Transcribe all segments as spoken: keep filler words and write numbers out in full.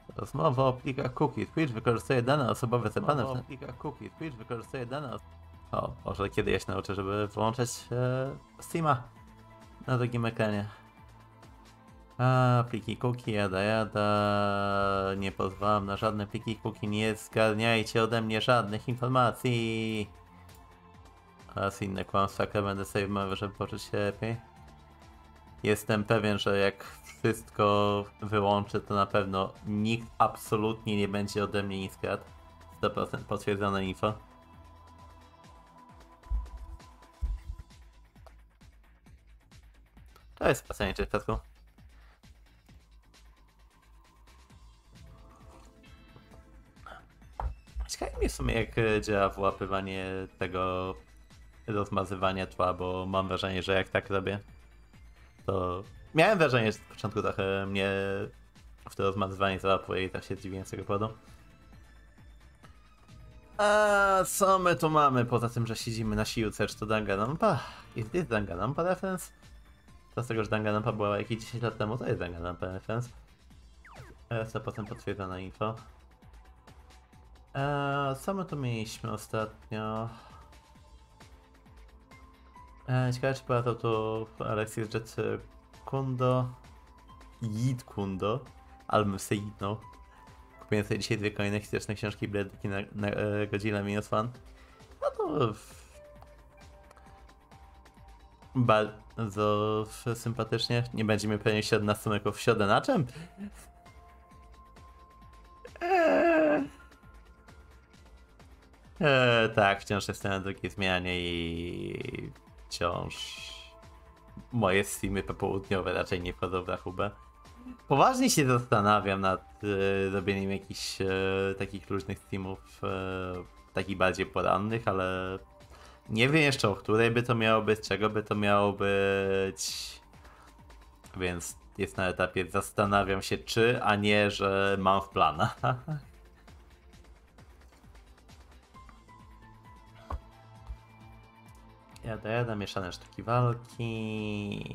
Rozmowa o plikach cookie. Twitch wykorzystuje dane osobowe zebrane w plikach cookie. Twitch wykorzystuje dane os O, może kiedy ja się nauczę, żeby wyłączać e, Steama na drugim ekranie. A, pliki cookie, jada, jada. Nie pozwalam na żadne pliki cookie. Nie zgarniajcie ode mnie żadnych informacji. Oraz inne kłamstwa, które będę sobie mówił, żeby poczuć się lepiej. Jestem pewien, że jak wszystko wyłączę, to na pewno nikt absolutnie nie będzie ode mnie nic kradł. sto procent potwierdzone info. To jest spasenie, czy w przypadku. Ciekawi mnie w sumie, jak działa wyłapywanie tego rozmazywania tła, bo mam wrażenie, że jak tak robię, to miałem wrażenie, że z początku trochę mnie w to rozmazywanie załapuje i tak się dziwiłem z tego powodu. A co my tu mamy? Poza tym, że siedzimy na siłce, czy to Danganronpa? Jest, jest Danganronpa reference? To z tego, że Danganronpa była jakieś dziesięć lat temu, to jest Danganronpa reference. sto procent potwierdzona info. Eee, co my tu mieliśmy ostatnio? Eee, ciekawe, czy polatał tu Alexis Jet Kundo. Yid Kundo. Ale bym sobie yidnął. Kupiłem sobie dzisiaj dwie kolejne historyczne książki Bledki na, na e, Godzilla Minus One. No to... bardzo sympatycznie. Nie będziemy pewnie siedemnastu meków w środę na czym? Eee... Eee, tak, wciąż jestem na drugiej zmianie i wciąż moje streamy popołudniowe raczej nie wchodzą w rachubę. Poważnie się zastanawiam nad e, robieniem jakichś e, takich luźnych streamów, e, takich bardziej porannych, ale nie wiem jeszcze, o której by to miało być, czego by to miało być, więc jest na etapie zastanawiam się czy, a nie, że mam w planach. Jada, jada, mieszane sztuki walki.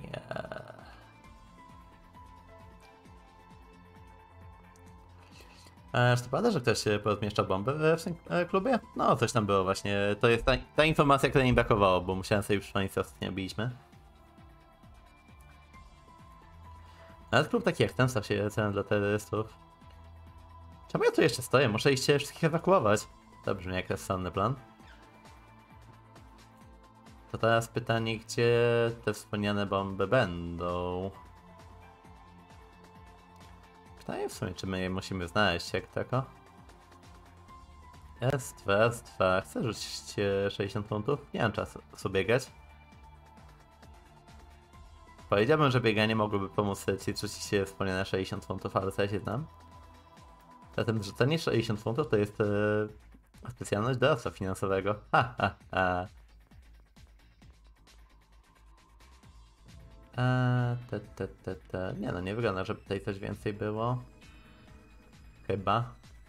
Eee, czy to prawda, że ktoś porozmieszczał bombę w tym klubie? No, coś tam było właśnie. To jest ta, ta informacja, której mi brakowało, bo musiałem sobie przypomnieć, co ostatnio biliśmy. Nawet klub taki jak ten stał się celem dla terrorystów. Czemu ja tu jeszcze stoję? Muszę iść się wszystkich ewakuować. To brzmi jak rozsądny plan. To teraz pytanie, gdzie te wspomniane bomby będą? Pytanie w sumie, czy my je musimy znaleźć jak tako? S dwa, S dwa. Chcę rzucić sześćdziesiąt funtów? Nie mam czasu sobie biegać. Powiedziałbym, że bieganie mogłoby pomóc ci rzucić wspomniane sześćdziesiąt funtów, ale co ja się znam? Zatem rzucenie sześćdziesiąt funtów to jest e, specjalność doradztwa finansowego. Ha, ha, ha. Eee, te, te, te, te. Nie no, nie wygląda, żeby tutaj coś więcej było. Chyba.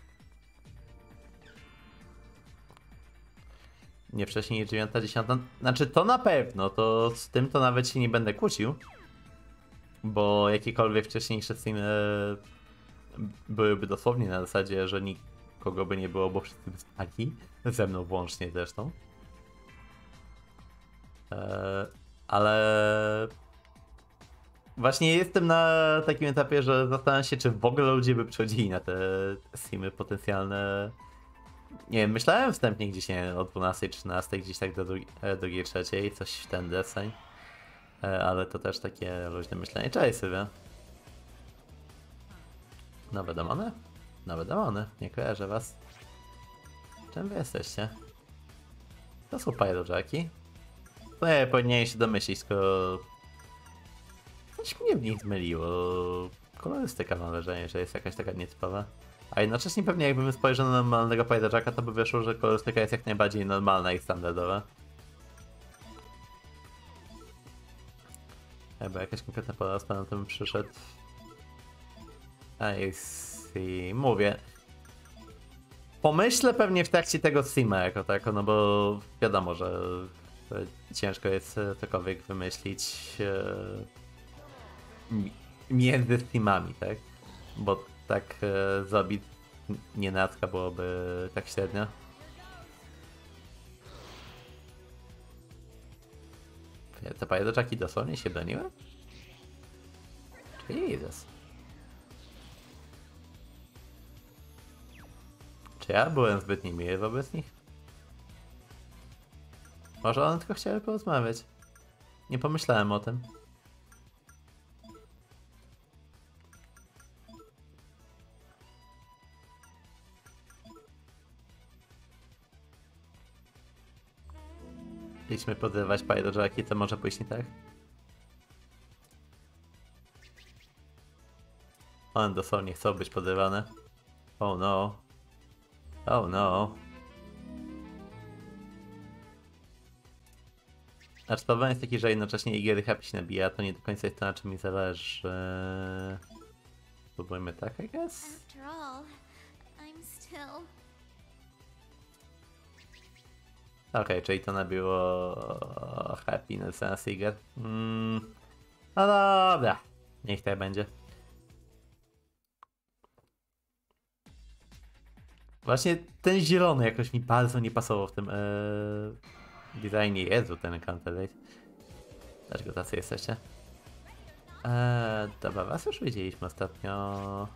Nie wcześniej niż dziewiąta, dziesiąta. Znaczy to na pewno, to z tym to nawet się nie będę kłócił. Bo jakiekolwiek wcześniejsze sceny byłyby dosłownie na zasadzie, że nikogo by nie było, bo wszyscy by spali. Ze mną włącznie zresztą. Eee, ale... Właśnie jestem na takim etapie, że zastanawiam się, czy w ogóle ludzie by przychodzili na te streamy potencjalne. Nie wiem, myślałem wstępnie gdzieś, nie wiem, o dwunastej, trzynastej, gdzieś tak do drugiej, trzeciej, coś w ten deseń. Ale to też takie luźne myślenie. Cześć sobie. Nowe demony? Nowe demony, nie kojarzę was. Czym wy jesteście? To są Pyrojacki. To nie powinienem się domyślić, skoro... Coś mnie w nich zmyliło. Kolorystyka mam wrażenie, że jest jakaś taka nietypowa. A jednocześnie pewnie jakbym spojrzał na normalnego Pyrojacka, to by wyszło, że kolorystyka jest jak najbardziej normalna i standardowa. Chyba jakaś konkretna pora na tym przyszedł. A i mówię. Pomyślę pewnie w trakcie tego streama jako tako, no bo wiadomo, że ciężko jest cokolwiek wymyślić między streamami, tak? Bo tak e, zabić nienacka byłoby tak średnio. Te pajadoczaki dosłownie się broniły? Jezus. Czy ja byłem zbyt niemiły wobec nich? Może one tylko chciały porozmawiać. Nie pomyślałem o tym. Chcieliśmy podrywać pajadoczaki, to może pójść nie tak? One dosłownie chcą być podrywane. Oh no. Oh no. Znaczy problem jest taki, że jednocześnie Igiery Happy się nabija, to nie do końca jest to, na czym mi zależy. Spróbujmy tak, I guess? After all, I'm still... Okej, okay, czyli to nabiło happiness na Siger. Mm. No dobra, niech tak będzie. Właśnie ten zielony jakoś mi bardzo nie pasował w tym ee, designie. Jezu, ten Counterweight. Dlaczego tacy jesteście? Eee, dobra, was już widzieliśmy ostatnio.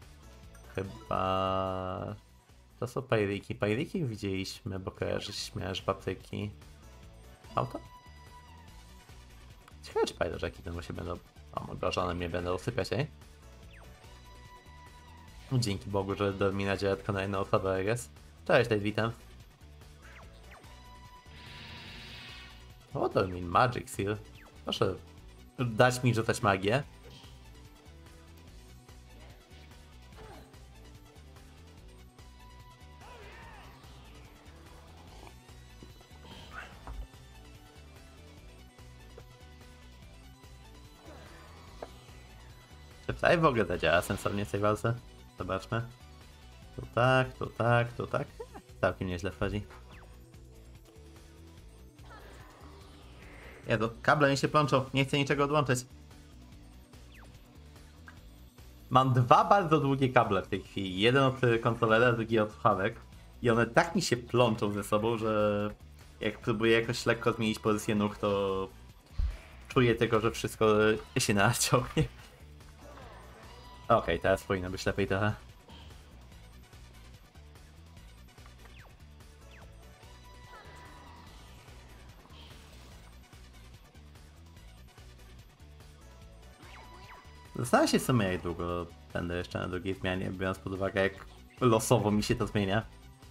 Chyba... To są pajriki. Pajriki widzieliśmy, bo kojarzyliśmy aż papryki. Auto? Ciekawe, czy pajdożaki temu się będą... O mój Boże, one mnie będą usypiać, ej? Dzięki Bogu, że do mnie nadzieja tylko na jedną osobę, I guess. Cześć, tutaj witam. What do you mean magic seal? Proszę dać mi rzucać magię. Czy tutaj w ogóle zadziała sensownie w tej walce? Zobaczmy. Tu tak, tu tak, tu tak. Całkiem nieźle wchodzi. Ja to kable mi się plączą, nie chcę niczego odłączyć. Mam dwa bardzo długie kable w tej chwili. Jeden od kontrolera, drugi od słuchawek. I one tak mi się plączą ze sobą, że jak próbuję jakoś lekko zmienić pozycję nóg, to czuję tego, że wszystko się naciągnie. Okej, okay, teraz powinno być lepiej trochę. Zastanawiam się w sumie, jak długo będę jeszcze na drugiej zmianie, biorąc pod uwagę, jak losowo mi się to zmienia.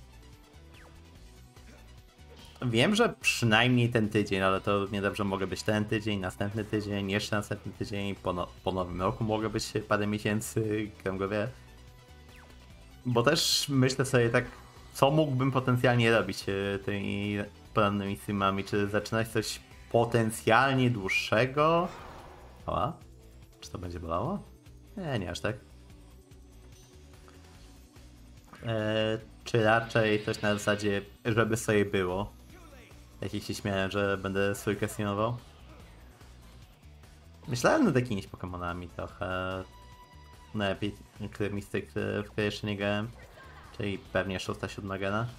Wiem, że przynajmniej ten tydzień, ale to niedobrze mogę być ten tydzień, następny tydzień, jeszcze następny tydzień, po, no, po nowym roku mogę być parę miesięcy, kto go wie. Bo też myślę sobie tak, co mógłbym potencjalnie robić tymi porannymi streamami, czy zaczynać coś potencjalnie dłuższego? O, czy to będzie bolało? Nie, nie aż tak. Eee, czy raczej coś na zasadzie, żeby sobie było? Jak się śmiałem, że będę sójkę streamował. Myślałem nad jakimiś Pokemonami trochę. Najlepiej którymi z tych, w które jeszcze nie grałem. Czyli pewnie szósta, siódma gena.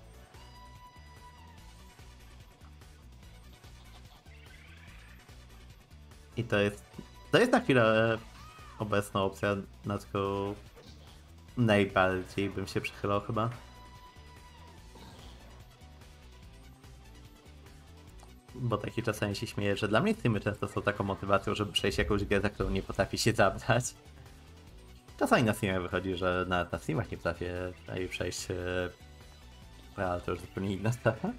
I to jest... To jest na chwilę obecna opcja, na którą najbardziej bym się przychylał chyba. Bo taki czasami się śmieję, że dla mnie streamy często są taką motywacją, żeby przejść jakąś grę, za którą nie potrafi się zabrać. Czasami na streamach wychodzi, że nawet na streamach nie potrafię jej przejść, ale to już zupełnie inna sprawa.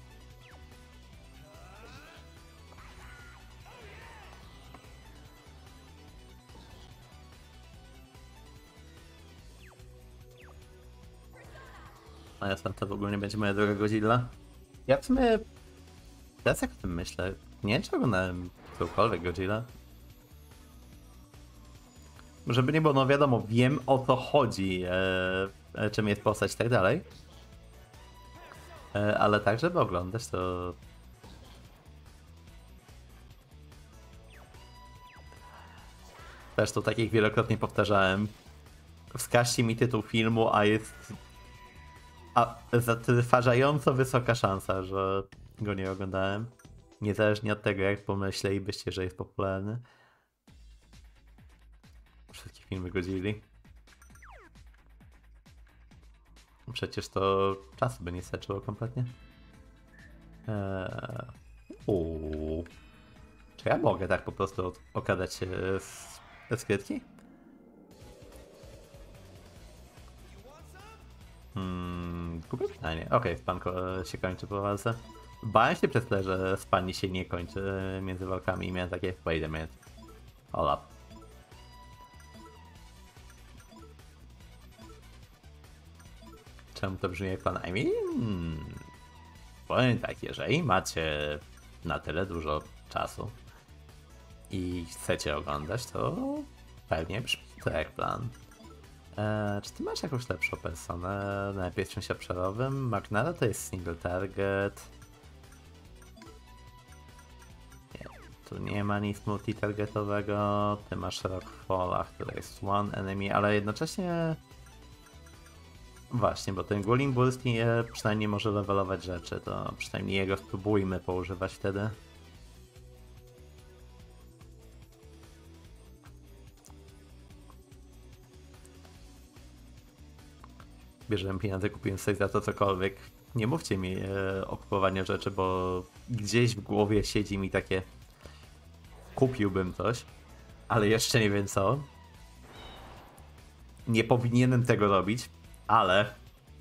A ja sam to w ogóle nie będzie moja druga Godzilla. Ja w sumie... Teraz jak o tym myślę, nie wiem czy oglądałem którąkolwiek Godzilla. Żeby nie było, no wiadomo, wiem o co chodzi, e, czym jest postać i tak dalej. E, ale tak, żeby oglądać to... Zresztą takich wielokrotnie powtarzałem. wskażcie mi tytuł filmu, a jest a zatrważająco wysoka szansa, że go nie oglądałem. Niezależnie od tego, jak pomyślelibyście, że jest popularny. Wszystkie filmy godzili. Przecież to czasu by nie starczyło kompletnie. Eee... Uuu. Czy ja mogę tak po prostu okradać się z skrytki? Hmm, głupie pytanie. Okej, okay, spanko się kończy po walce. Bałem się przez to, że spanie się nie kończy między walkami i miałem takie wait a minute. Hold up. Czemu to brzmi jak plan? I mean... Powiem tak, jeżeli macie na tyle dużo czasu i chcecie oglądać, to pewnie brzmi to jak plan. Eee, czy ty masz jakąś lepszą personę? Najpierw w czymś obszarowym? Magnara to jest single target. Nie, tu nie ma nic multitargetowego. Ty masz Rockfalla, który jest one enemy, ale jednocześnie... Właśnie, bo ten Gulim Burski przynajmniej może levelować rzeczy, to przynajmniej jego spróbujmy poużywać wtedy. Bierzemy pieniądze, kupiłem sobie za to cokolwiek. Nie mówcie mi e, o kupowaniu rzeczy, bo gdzieś w głowie siedzi mi takie... Kupiłbym coś, ale jeszcze nie wiem co. Nie powinienem tego robić, ale...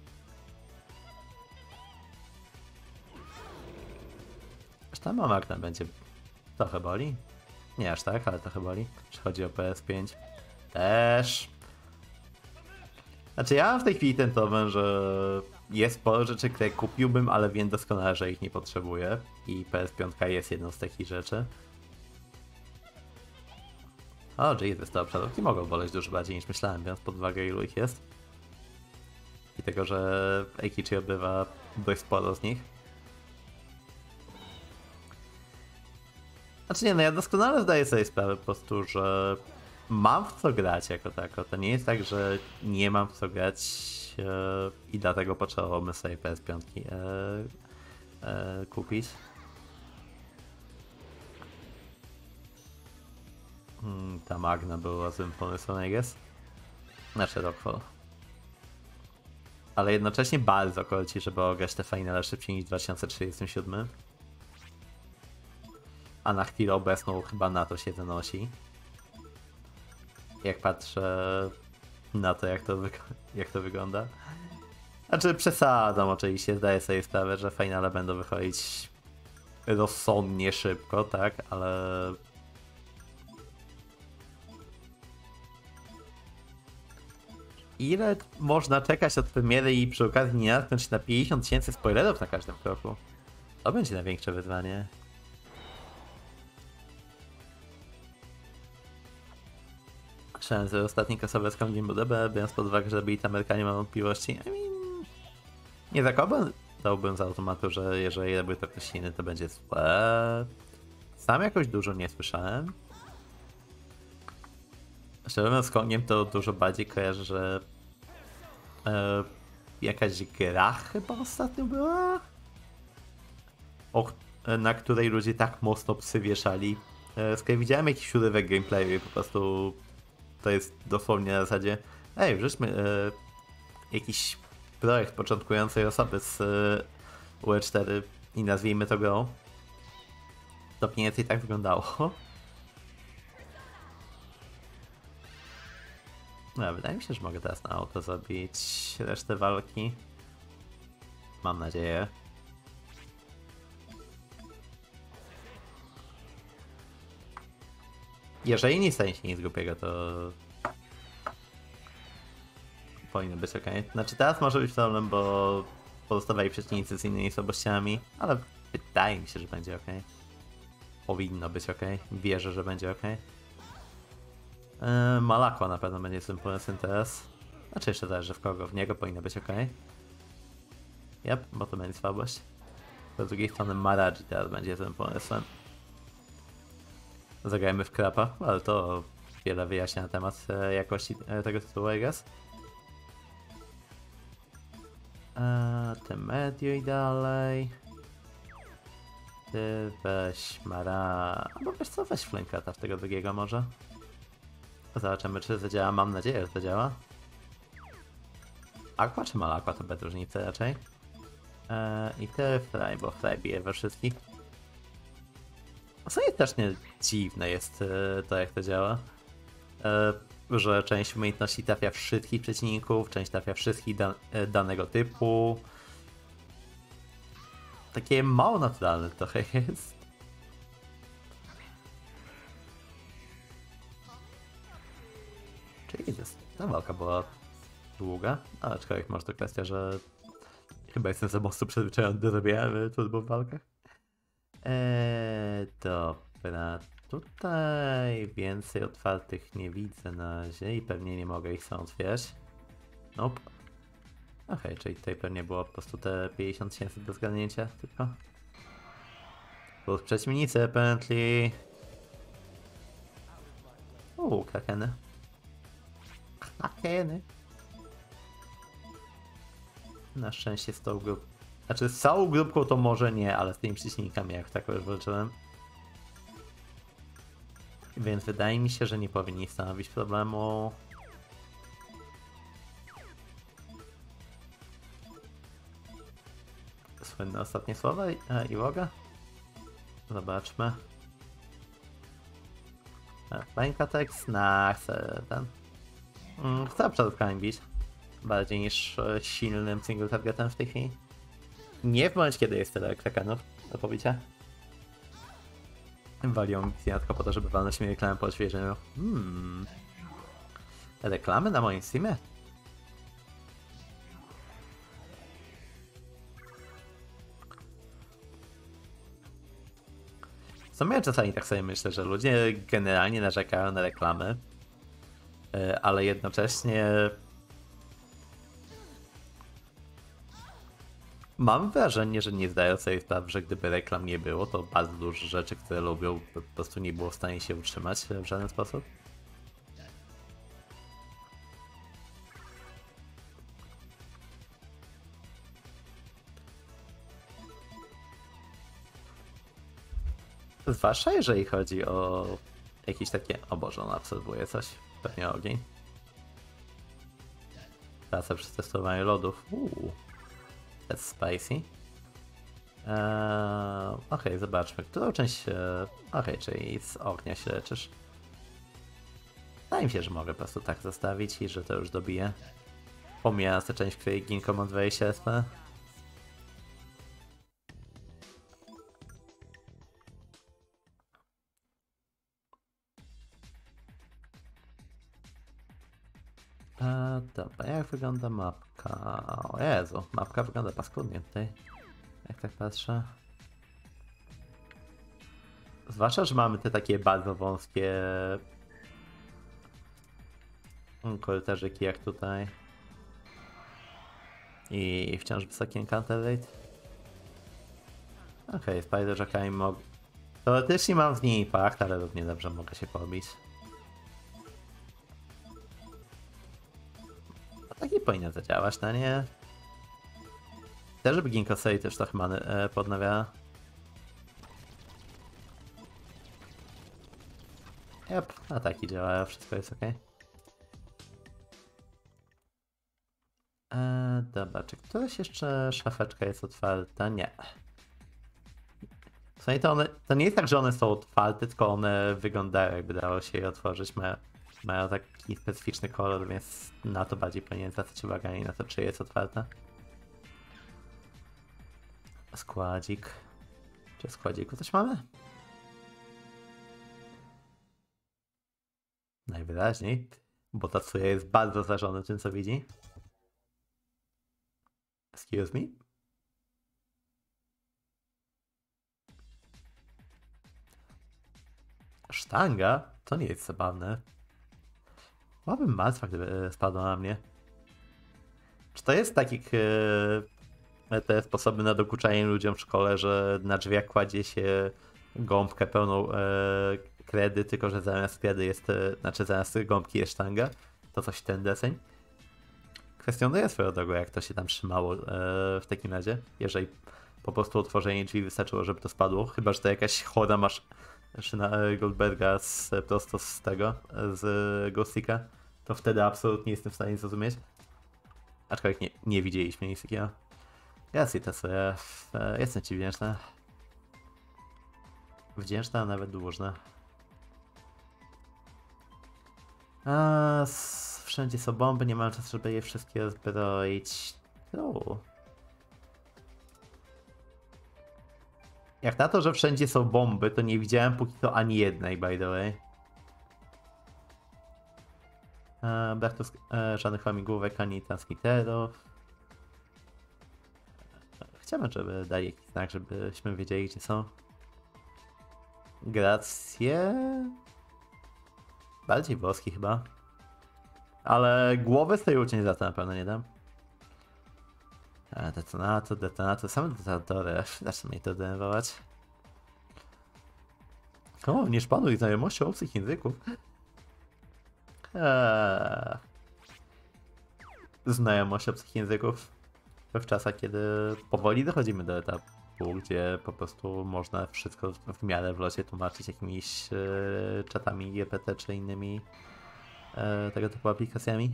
Aż tam Magna będzie... Trochę boli? Nie aż tak, ale trochę boli. Czy chodzi o P S pięć? Też... Znaczy ja mam w tej chwili ten problem, że jest sporo rzeczy, które kupiłbym, ale wiem doskonale, że ich nie potrzebuję. I P S pięć jest jedną z takich rzeczy. O, Jesus, te obszarówki mogą boleć dużo bardziej niż myślałem, biorąc pod uwagę ilu ich jest. I tego, że Eikichi odbywa dość sporo z nich. Znaczy nie, no ja doskonale zdaję sobie sprawę po prostu, że mam w co grać jako tako. To nie jest tak, że nie mam w co grać e, i dlatego potrzebowałbym sobie P S pięć e, e, kupić. Hmm, ta Magna była złym pomysłem, I guess. Znaczy Rockfall. Ale jednocześnie bardzo kolci, żeby ograć te finale szybciej niż dwa tysiące trzydzieści siedem. A na chwilę obecną chyba na to się zanosi. Jak patrzę na to, jak to, jak to wygląda. Znaczy przesadzam oczywiście, zdaję sobie sprawę, że finale będą wychodzić rozsądnie szybko, tak, ale... Ile można czekać od premiery i przy okazji nie natknąć na pięćdziesiąt tysięcy spoilerów na każdym kroku? To będzie największe wyzwanie. Chciałem sobie ostatni kasowe z Kongiem D B, biorąc pod uwagę, że byli tam Amerykanie, mam wątpliwości. I mean, nie za kogo dałbym z automatu, że jeżeli robię to ktoś inny, to będzie złe. Sam jakoś dużo nie słyszałem. Szczerze mówiąc, z Kongiem to dużo bardziej kojarzę, że e, jakaś gra chyba ostatnio była, o, na której ludzie tak mocno psy wieszali. E, z kolei widziałem jakiś urywek gameplayu i po prostu to jest dosłownie na zasadzie ej, wrzućmy e, jakiś projekt początkującej osoby z e, U E cztery i nazwijmy to grą. To mniej więcej tak wyglądało. No, wydaje mi się, że mogę teraz na auto zrobić resztę walki. Mam nadzieję. Jeżeli nie stanie się nic głupiego, to powinno być ok. Znaczy teraz może być problem, bo pozostawali przeciwnicy z innymi słabościami, ale wydaje mi się, że będzie ok. Powinno być ok. Wierzę, że będzie ok. Yy, Malakła na pewno będzie tym pomysłem teraz. Znaczy jeszcze zależy w kogo, w niego powinno być ok. Yep, bo to będzie słabość. Z drugiej strony Maraji teraz będzie tym pomysłem. Zagrajmy w krapa, ale to wiele wyjaśnia na temat e, jakości e, tego tytułu, I guess. E, te medio i dalej. Ty weź Mara... Albo wiesz co, weź Flankata w tego drugiego może. Zobaczymy, czy to działa. Mam nadzieję, że to działa. Aqua czy Malaqua to bez różnicy raczej. Eee, I ty Fry, bo Fry bije we wszystkich. W sumie też nie dziwne jest e, to, jak to działa. E, że część umiejętności trafia wszystkich przeciwników, część trafia wszystkich dan e, danego typu. Takie mało naturalne trochę jest. Czyli jest. Ta walka była długa, ale aczkolwiek może to kwestia, że chyba jestem za mocno przyzwyczajony do robienia turbo w walkach. Eee, dobra, tutaj więcej otwartych nie widzę na razie i pewnie nie mogę ich sam otwierać. Nope. Okej, okay, czyli tutaj pewnie było po prostu te pięćdziesiąt tysięcy do zgarnięcia tylko. Plus przeciwnicy apparently. Uuu, krakeny. Krakeny. Na szczęście z tą grupą. Znaczy z całą grupką to może nie, ale z tymi przeciwnikami jak tak już walczyłem. Więc wydaje mi się, że nie powinni stanowić problemu. Słynne ostatnie słowa i uwaga. Zobaczmy. Flying Attacks na chcę ten. Mm, chcę przodkami bić. Bardziej niż silnym single targetem w tej chwili. Nie w momencie, kiedy jest tyle krakenów do pobicia. Walią mi tylko po to, żeby walnąć mi reklamę po odświeżeniu. Hmm. Reklamy na moim Steamie? W sumie czasami tak sobie myślę, że ludzie generalnie narzekają na reklamy, ale jednocześnie mam wrażenie, że nie zdają sobie sprawy, że gdyby reklam nie było, to bardzo dużo rzeczy, które lubią, po prostu nie było w stanie się utrzymać w żaden sposób. Zwłaszcza jeżeli chodzi o jakieś takie... O Boże, on absorbuje coś. Pewnie ogień. Praca przy testowaniu lodów. Uuu. That's spicy. Eee, Okej, okay, zobaczmy, którą część... E... Okej, okay, czyli z ognia się leczysz. Wydaje mi się, że mogę po prostu tak zostawić i że to już dobije. Pomijając tę część, w której ginką ma dwadzieścia S P. Eee, dobra, jak wygląda mapka? O Jezu, mapka wygląda paskudnie tutaj. Jak tak patrzę. Zwłaszcza, że mamy te takie bardzo wąskie korytarzyki jak tutaj. I wciąż wysoki encounter rate. Okej, okay, Spider-Jackami mogę... Teoretycznie mam z niej impact, ale równie dobrze mogę się pobić. Tak nie powinno zadziałać, no nie? Też, żeby Ginkgo też trochę many e, podnawiała. Jep, ataki działają, wszystko jest ok. Eee, dobra, czy któraś jeszcze szafeczka jest otwarta? Nie. W sumie to one, to nie jest tak, że one są otwarte, tylko one wyglądają, jakby dało się je otworzyć. Mają, mają taki specyficzny kolor, więc na to bardziej powinien zwracać uwagę, a nie na to, czy jest otwarta. Składzik. Czy w składziku coś mamy? Najwyraźniej, bo Tatsuya jest bardzo zrażony tym, co widzi. Excuse me? Sztanga? To nie jest zabawne. Byłabym martwa, gdyby spadła na mnie. Czy to jest taki e, te sposoby na dokuczanie ludziom w szkole, że na drzwiach kładzie się gąbkę pełną e, kredy, tylko że zamiast kredy jest, e, znaczy zamiast gąbki jest sztanga, to coś ten deseń. Kwestionuję swoją drogą, jak to się tam trzymało e, w takim razie, jeżeli po prostu otworzenie drzwi wystarczyło, żeby to spadło, chyba że to jakaś chora maszyna Goldberga z, prosto z tego, z Ghostika, to wtedy absolutnie jestem w stanie zrozumieć. Aczkolwiek nie, nie widzieliśmy nic takiego. Jasne, to sobie e, jestem ci wdzięczna. Wdzięczna, a nawet dłużna. A, s- wszędzie są bomby, nie mam czasu, żeby je wszystkie rozbroić. O. Jak na to, że wszędzie są bomby, to nie widziałem póki co ani jednej, by the way. E, brak tu e, żadnych łamigłówek ani transmitterów. Chciałbym, żeby dali jakiś znak, żebyśmy wiedzieli, gdzie są. Gracje? Bardziej włoski chyba. Ale głowy z tej uczeń za to na pewno nie dam. E, detonator, detonator, same detonatory. Zacznę mnie to denerwować. O, nie szpanuj znajomości obcych języków. Eee. Znajomość obcych języków w czasach, kiedy powoli dochodzimy do etapu, gdzie po prostu można wszystko w miarę w locie tłumaczyć jakimiś e, czatami G P T czy innymi e, tego typu aplikacjami.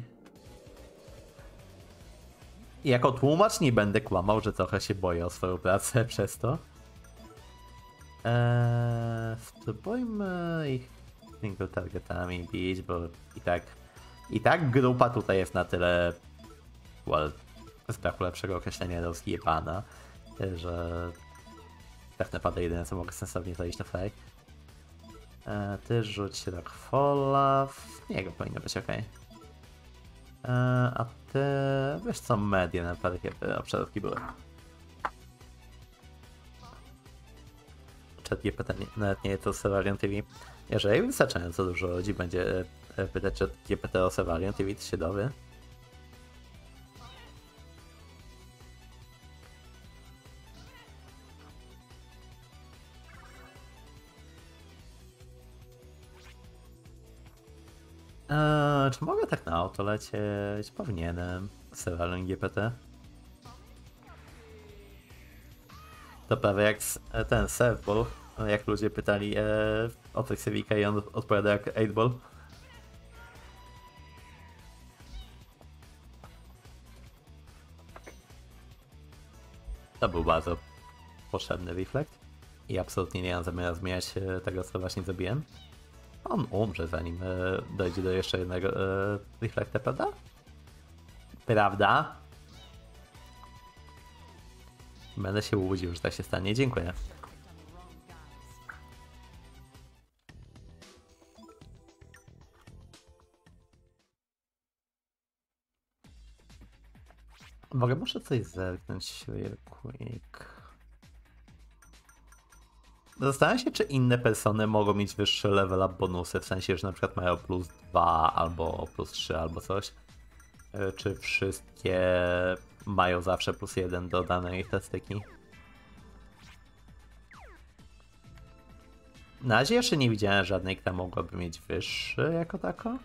I jako tłumacz nie będę kłamał, że trochę się boję o swoją pracę przez to. Eee, spróbujmy ich single targetami bić, bo i tak i tak grupa tutaj jest na tyle, well, z braku lepszego określenia rozjebana, że tak naprawdę jedyne co mogę sensownie zajść na fake. Eee, ty rzuć Rockfalla, w niego powinno być ok. Eee, a ty, wiesz co, media na parę obszarówki były. Chat G P T nawet nie jest to Severian T V. Jeżeli wystarczająco dużo ludzi będzie pytać Chat G P T o Severian T V, to się dowie. Eee, czy mogę tak na auto lecieć? Powinienem. Severian G P T. To prawie jak ten Surfball, jak ludzie pytali e, o coś Civica i on odpowiada jak eight ball. To był bardzo potrzebny reflekt i absolutnie nie mam zamiaru zmieniać tego, co właśnie zrobiłem. On umrze, zanim e, dojdzie do jeszcze jednego e, reflekta, prawda? Prawda? Będę się łudził, że tak się stanie. Dziękuję. W ogóle muszę coś zerknąć real quick. Zastanawiam się, czy inne persony mogą mieć wyższe level up bonusy, w sensie, że na przykład mają plus dwa albo plus trzy albo coś. Czy wszystkie mają zawsze plus jeden do danej statystyki? Na razie jeszcze nie widziałem żadnej, która mogłaby mieć wyższy jako tako.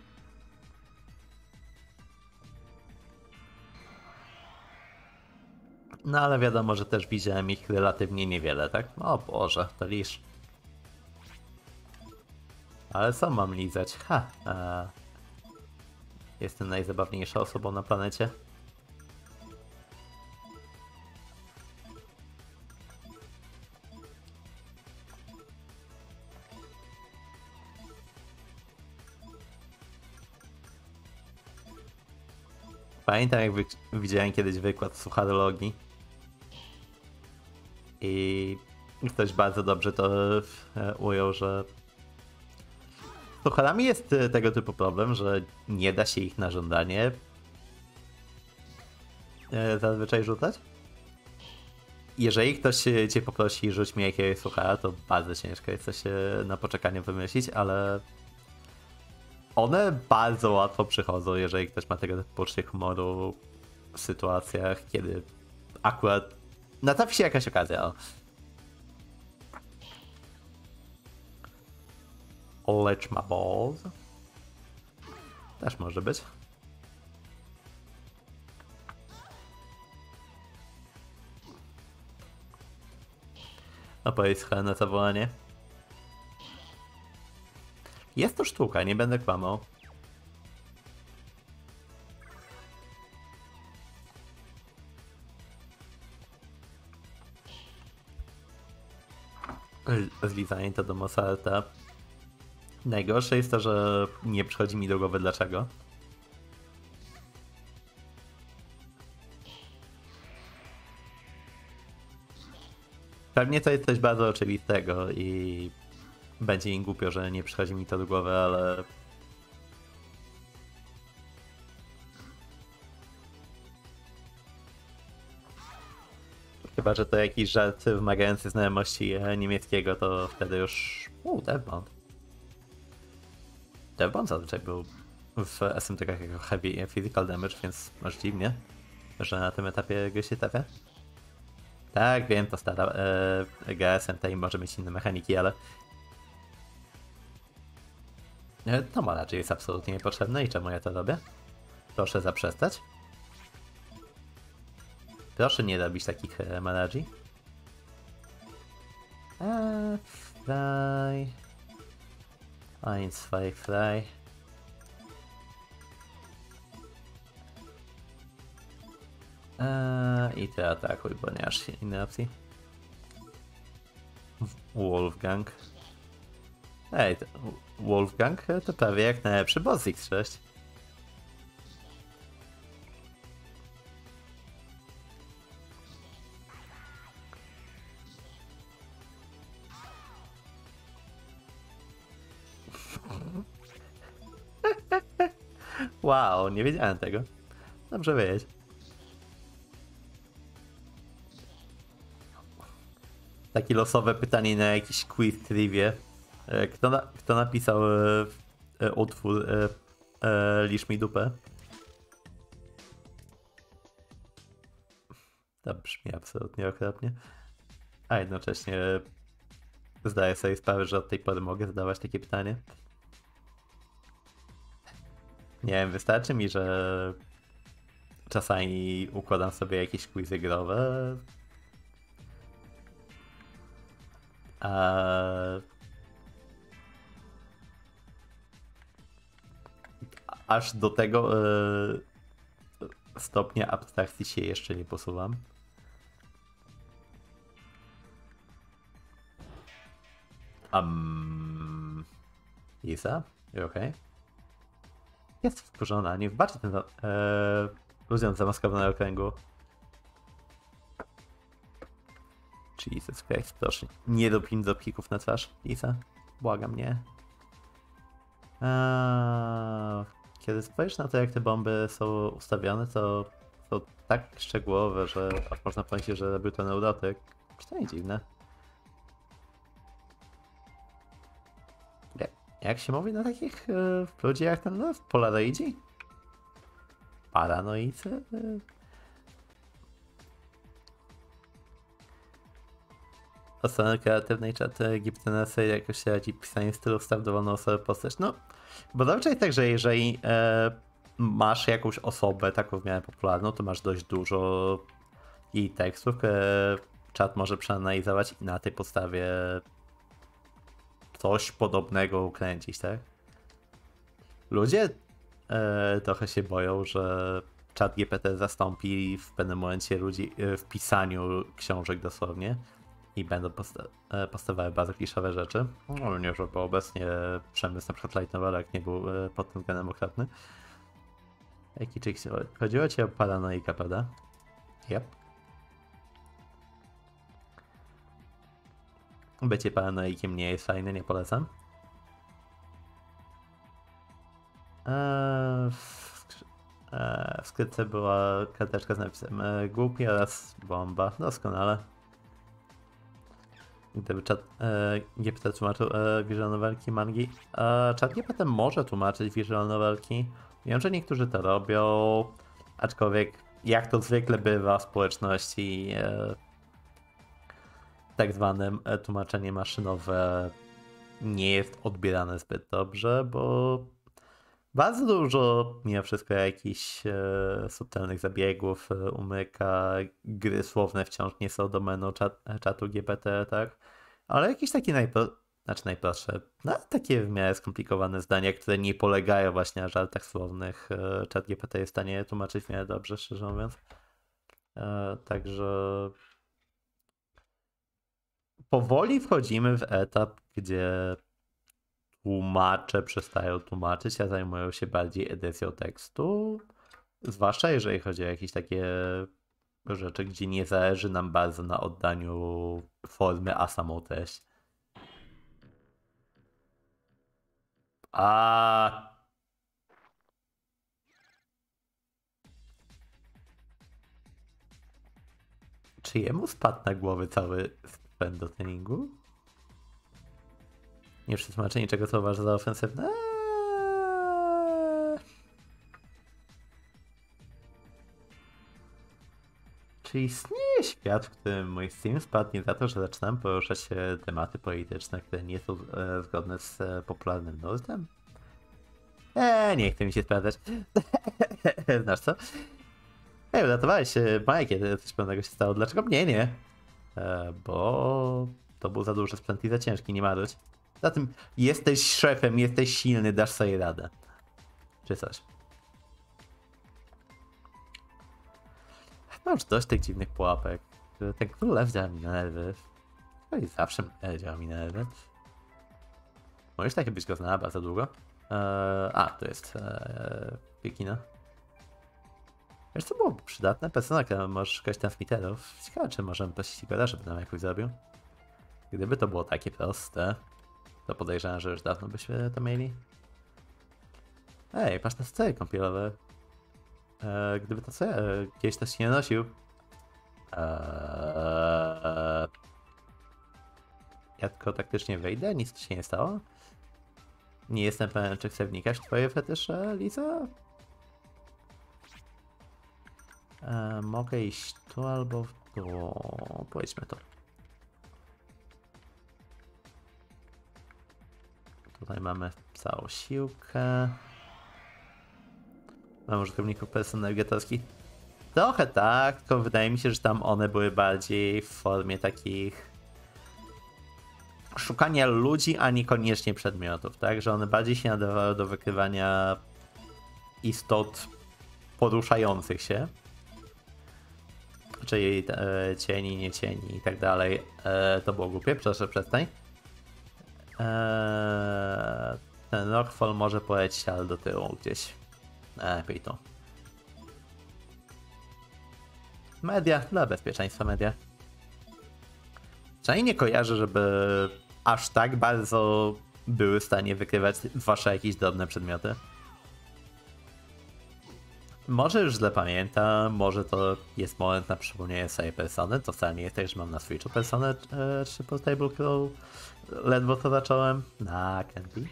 No ale wiadomo, że też widziałem ich relatywnie niewiele, tak? O Boże, to lisz. Ale co mam lizać? Ha! A... Jestem najzabawniejszą osobą na planecie. Pamiętam, jak wy widziałem kiedyś wykład sucharologii i ktoś bardzo dobrze to e, ujął, że z sucharami jest tego typu problem, że nie da się ich na żądanie e, zazwyczaj rzucać. Jeżeli ktoś cię poprosi, rzuć mi jakiegoś suchara, to bardzo ciężko jest coś na poczekanie wymyślić, ale one bardzo łatwo przychodzą, jeżeli ktoś ma tego typu poczucie humoru w sytuacjach, kiedy akurat natrafi się jakaś okazja. O, Lecz ma balls. Też może być. Opowiedz na zawołanie. Jest to sztuka, nie będę kłamał. Zlizanie to do Mosarta. Najgorsze jest to, że nie przychodzi mi do głowy dlaczego. Pewnie to jest coś bardzo oczywistego i będzie im głupio, że nie przychodzi mi to do głowy, ale... Chyba, że to jakiś żart wymagający znajomości niemieckiego, to wtedy już... Uuu, Deathbound. Deathbound zazwyczaj był w S M T-kach jako heavy physical damage, więc masz dziwnie, że na tym etapie go się trafia. Tak, wiem, to stara e, G S M T i może mieć inne mechaniki, ale... E, to Malachi jest absolutnie niepotrzebne i czemu ja to robię? Proszę zaprzestać. Proszę nie robić takich e, Malachi. Eee, fly... Eins, zwei, fly... Eee, I ty atakuj, bo nie masz innej opcji. Wolfgang. Ej, to, Wolfgang to prawie jak najlepszy boss X sześć. Wow, nie wiedziałem tego. Dobrze wiedzieć. Takie losowe pytanie na jakiś quiz trivia. Kto, na, kto napisał e, e, utwór e, e, Lisz mi dupę? To brzmi absolutnie okropnie. A jednocześnie zdaję sobie sprawę, że od tej pory mogę zadawać takie pytanie. Nie wiem, wystarczy mi, że czasami układam sobie jakieś quizy growe. A... Aż do tego e, stopnia abstrakcji się jeszcze nie posuwam. Um, Isa? You okay? Jest wkurzona, nie wybaczy ten e, ludziom zamaskowany na okręgu. Jesus Christ, proszę. Nie rób im dropkików na twarz, Isa. Błagam, nie. Eee, kiedy spojrzysz na to, jak te bomby są ustawione, to są tak szczegółowe, że aż można powiedzieć, że był to neurotyk. Czy to nie dziwne? Jak się mówi na takich e, ludzi jak ten no, Polaroidzi? Paranoicy? E. Od strony kreatywnej czat Egiptenasy jakoś radzi pisanie stylu wstaw dowolną osobę postać. No, bo zazwyczaj tak, że jeżeli e, masz jakąś osobę taką w miarę popularną, to masz dość dużo jej tekstów, które czat może przeanalizować i na tej podstawie coś podobnego ukręcić, tak? Ludzie e, trochę się boją, że czat G P T zastąpi w pewnym momencie ludzi e, w pisaniu książek dosłownie i będą posta e, postawały bardzo kliszowe rzeczy. No nie, żeby obecnie przemysł na przykład light novelek nie był e, pod tym względem okropny. Jaki czyk się... Chodziło ci o paranoika, prawda? Yep. Bycie paranoikiem nie jest fajne, nie polecam. Eee, w, eee, w skrytce była karteczka z napisem e, głupi oraz bomba. Doskonale. Gdyby czat e, G P T tłumaczył e, visual novelki, mangi, a czat G P T może tłumaczyć visual novelki. Wiem, że niektórzy to robią, aczkolwiek jak to zwykle bywa w społeczności, e, tak zwane tłumaczenie maszynowe nie jest odbierane zbyt dobrze, bo bardzo dużo mimo wszystko jakichś e, subtelnych zabiegów, e, umyka, gry słowne wciąż nie są domeną czat, czatu G P T, tak? Ale jakieś takie najpro... znaczy najprostsze, no takie w miarę skomplikowane zdania, które nie polegają właśnie na żartach słownych, e, czat G P T jest w stanie tłumaczyć w miarę dobrze, szczerze mówiąc. E, także powoli wchodzimy w etap, gdzie tłumacze przestają tłumaczyć, a zajmują się bardziej edycją tekstu. Zwłaszcza jeżeli chodzi o jakieś takie rzeczy, gdzie nie zależy nam bardzo na oddaniu formy, a samą treść. A czy jemu spadł na głowę cały sprzęt do treningu? Nie przetłumaczenie czego to uważa za ofensywne? Eee. Czy istnieje świat, w którym mój stream spadnie za to, że zaczynam poruszać tematy polityczne, które nie są e, zgodne z e, popularnym nurtem? Eee, nie chcę mi się sprawdzać. Znasz co? Ej, uratowałeś się, Mike, kiedy coś pewnego się stało. Dlaczego mnie nie? E, bo to był za duży sprzęt i za ciężki, nie marudź. Zatem jesteś szefem, jesteś silny, dasz sobie radę. Czy coś. Masz dość tych dziwnych pułapek. Ten król działa mi na nerwy. No i zawsze działa mi na nerwy. Możesz tak byś go znała bardzo długo. Eee, a, to jest eee, Pikina. Wiesz co było przydatne? Persona, która może szukać transmitterów. Ciekawe, czy możemy prosić Igora, żeby nam jakoś zrobił. Gdyby to było takie proste, to podejrzewam, że już dawno byśmy to mieli. Ej, patrz na sceny kąpielowe. Eee, gdyby to co ja e, kiedyś też się nie nosił. Eee, ja tylko taktycznie wejdę, nic tu się nie stało. Nie jestem pewien, czy chcę wnikać w twoje fetysze, Liza? Eee, mogę iść tu albo w tu. Powiedzmy to. Tutaj mamy całą siłkę. Mam użytkowników personalgetorskich. Trochę tak, tylko wydaje mi się, że tam one były bardziej w formie takich szukania ludzi, a niekoniecznie przedmiotów, tak? Że one bardziej się nadawały do wykrywania istot poruszających się. Czyli e, cieni, nie cieni i tak dalej. E, to było głupie, proszę przestań. E, ten Rockfall może polecieć, ale do tyłu gdzieś. Lepiej to. Media, dla bezpieczeństwa media. Przynajmniej nie kojarzę, żeby aż tak bardzo były w stanie wykrywać wasze jakieś drobne przedmioty. Może już źle pamiętam, może to jest moment na przypomnienie sobie persony. To wcale nie jest tak, że mam na Switchu personę e, czy Portable, którą ledwo to zacząłem. Na Candy.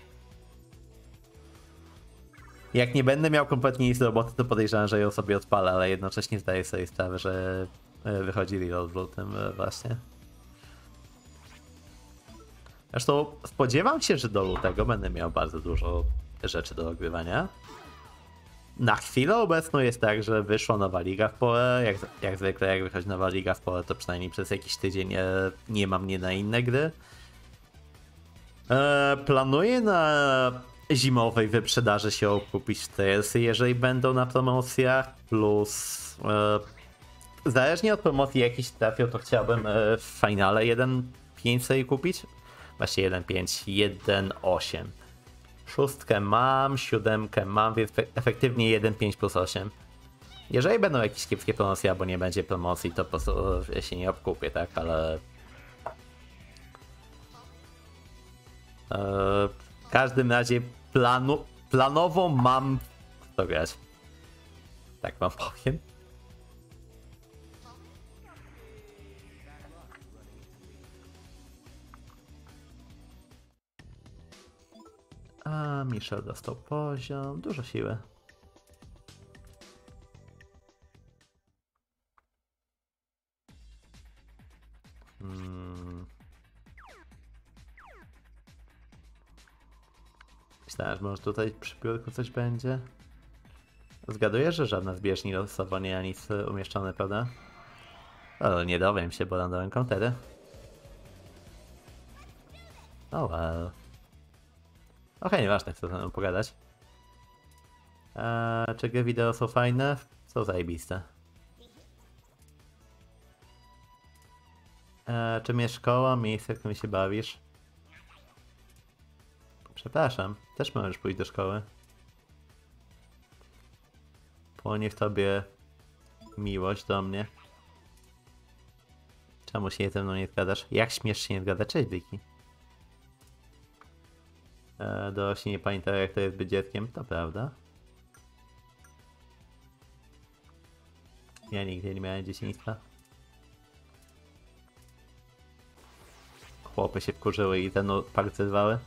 Jak nie będę miał kompletnie nic do roboty, to podejrzewam, że ją sobie odpalę, ale jednocześnie zdaję sobie sprawę, że wychodzi reload w lutym właśnie. Zresztą spodziewam się, że do lutego będę miał bardzo dużo rzeczy do ogrywania. Na chwilę obecną jest tak, że wyszła nowa liga w pole. Jak, jak zwykle jak wychodzi nowa liga w pole, to przynajmniej przez jakiś tydzień nie, nie mam mnie na inne gry. E, planuję na zimowej wyprzedaży się okupić Trailsy, jeżeli będą na promocjach, plus e, zależnie od promocji jakiś trafią, to chciałbym e, w finale jeden pięć sobie kupić. Właśnie jeden pięć, jeden osiem. Szóstkę mam, siódemkę mam, więc efektywnie jeden pięć plus osiem. Jeżeli będą jakieś kiepskie promocje, albo nie będzie promocji, to po prostu ja się nie obkupię, tak, ale... W każdym razie planu, planowo mam w to grać. Tak wam powiem. A Michel dostał poziom, dużo siły. Hmm. Myślałem, że może tutaj przy biurku coś będzie. Zgaduję, że żadna z bieżni losowo nie ma nic umieszczone, prawda? Ale nie dowiem się, bo landowałem countery. Oh well. Okej, okay, nieważne, chcę ze mną pogadać. Eee, czy gry wideo są fajne? Są zajebiste. Eee, czym jest szkoła? Miejsce, w którym się bawisz? Przepraszam, też możesz pójść do szkoły. Płonie w tobie miłość do mnie. Czemu się ze mną nie zgadasz? Jak śmiesz się nie zgadać? Cześć, Vicky. Eee, dorośli nie pamiętają, jak to jest być dzieckiem. To prawda. Ja nigdy nie miałem dzieciństwa. Chłopy się wkurzyły i ze mną partyzowały.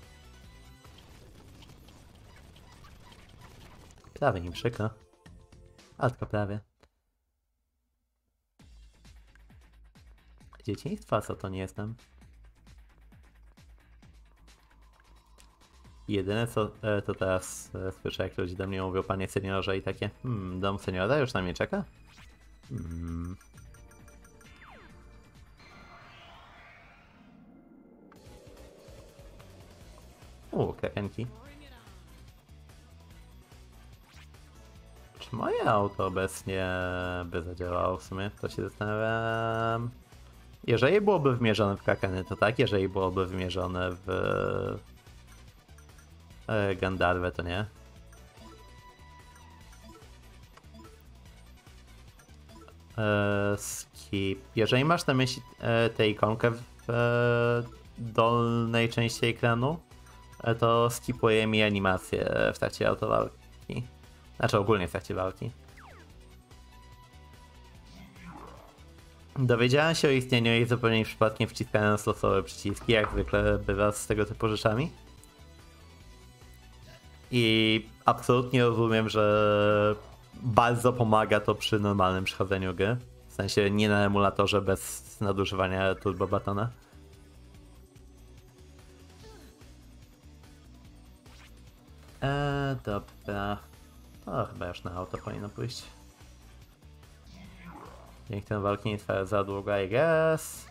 Prawie mi przykro. A tylko prawie. Dzieciństwa, co to nie jestem? Jedyne co e, to teraz e, słyszę, jak ludzie do mnie mówią, panie seniorze, i takie, hmm, dom seniora już na mnie czeka? Hmm. U, krakenki. Czy moje auto obecnie by zadziałało w sumie? To się zastanawiam. Jeżeli byłoby wymierzone w krakeny, to tak. Jeżeli byłoby wymierzone w e, Gandalwę, to nie. E, skip. Jeżeli masz na myśli e, tę ikonkę w e, dolnej części ekranu, e, to skipuje mi animację w trakcie autowalki. Znaczy ogólnie w trakcie walki. Dowiedziałem się o istnieniu jej zupełnie przypadkiem, wciskając losowe przyciski, jak zwykle bywa z tego typu rzeczami. I absolutnie rozumiem, że bardzo pomaga to przy normalnym przechodzeniu gry. W sensie nie na emulatorze bez nadużywania turbo batona. Eee, dobra. O, chyba już na auto powinno pójść. Niech ten walki nie trwa za długo, I guess.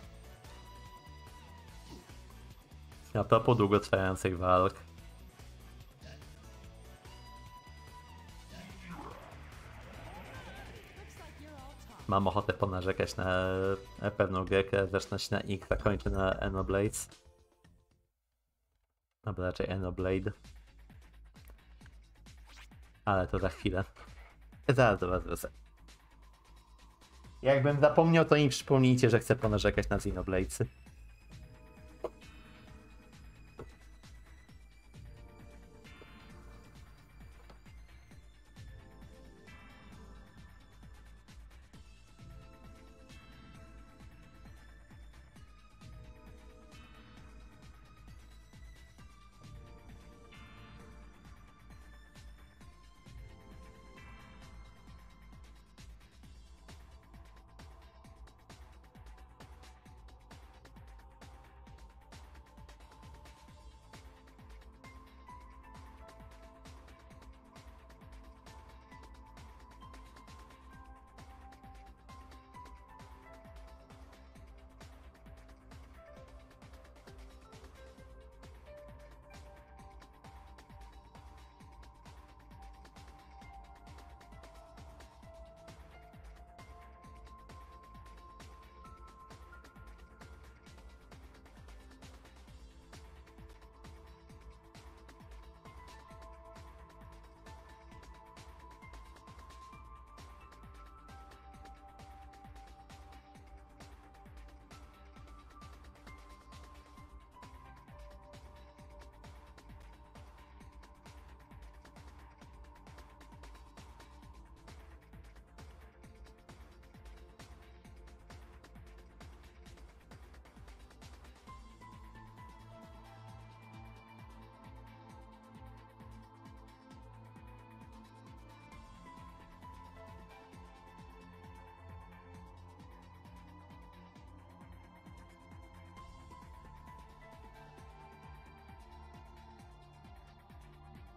A propos długotrwających walk. Mam ochotę ponarzekać na pewną grę, która zaczyna się na X, a kończy na Enoblades. Albo raczej Enoblade. Ale to za chwilę. Zaraz do was wrócę. Jakbym zapomniał, to mi przypomnijcie, że chcę ponarzekać na Xenobladesy.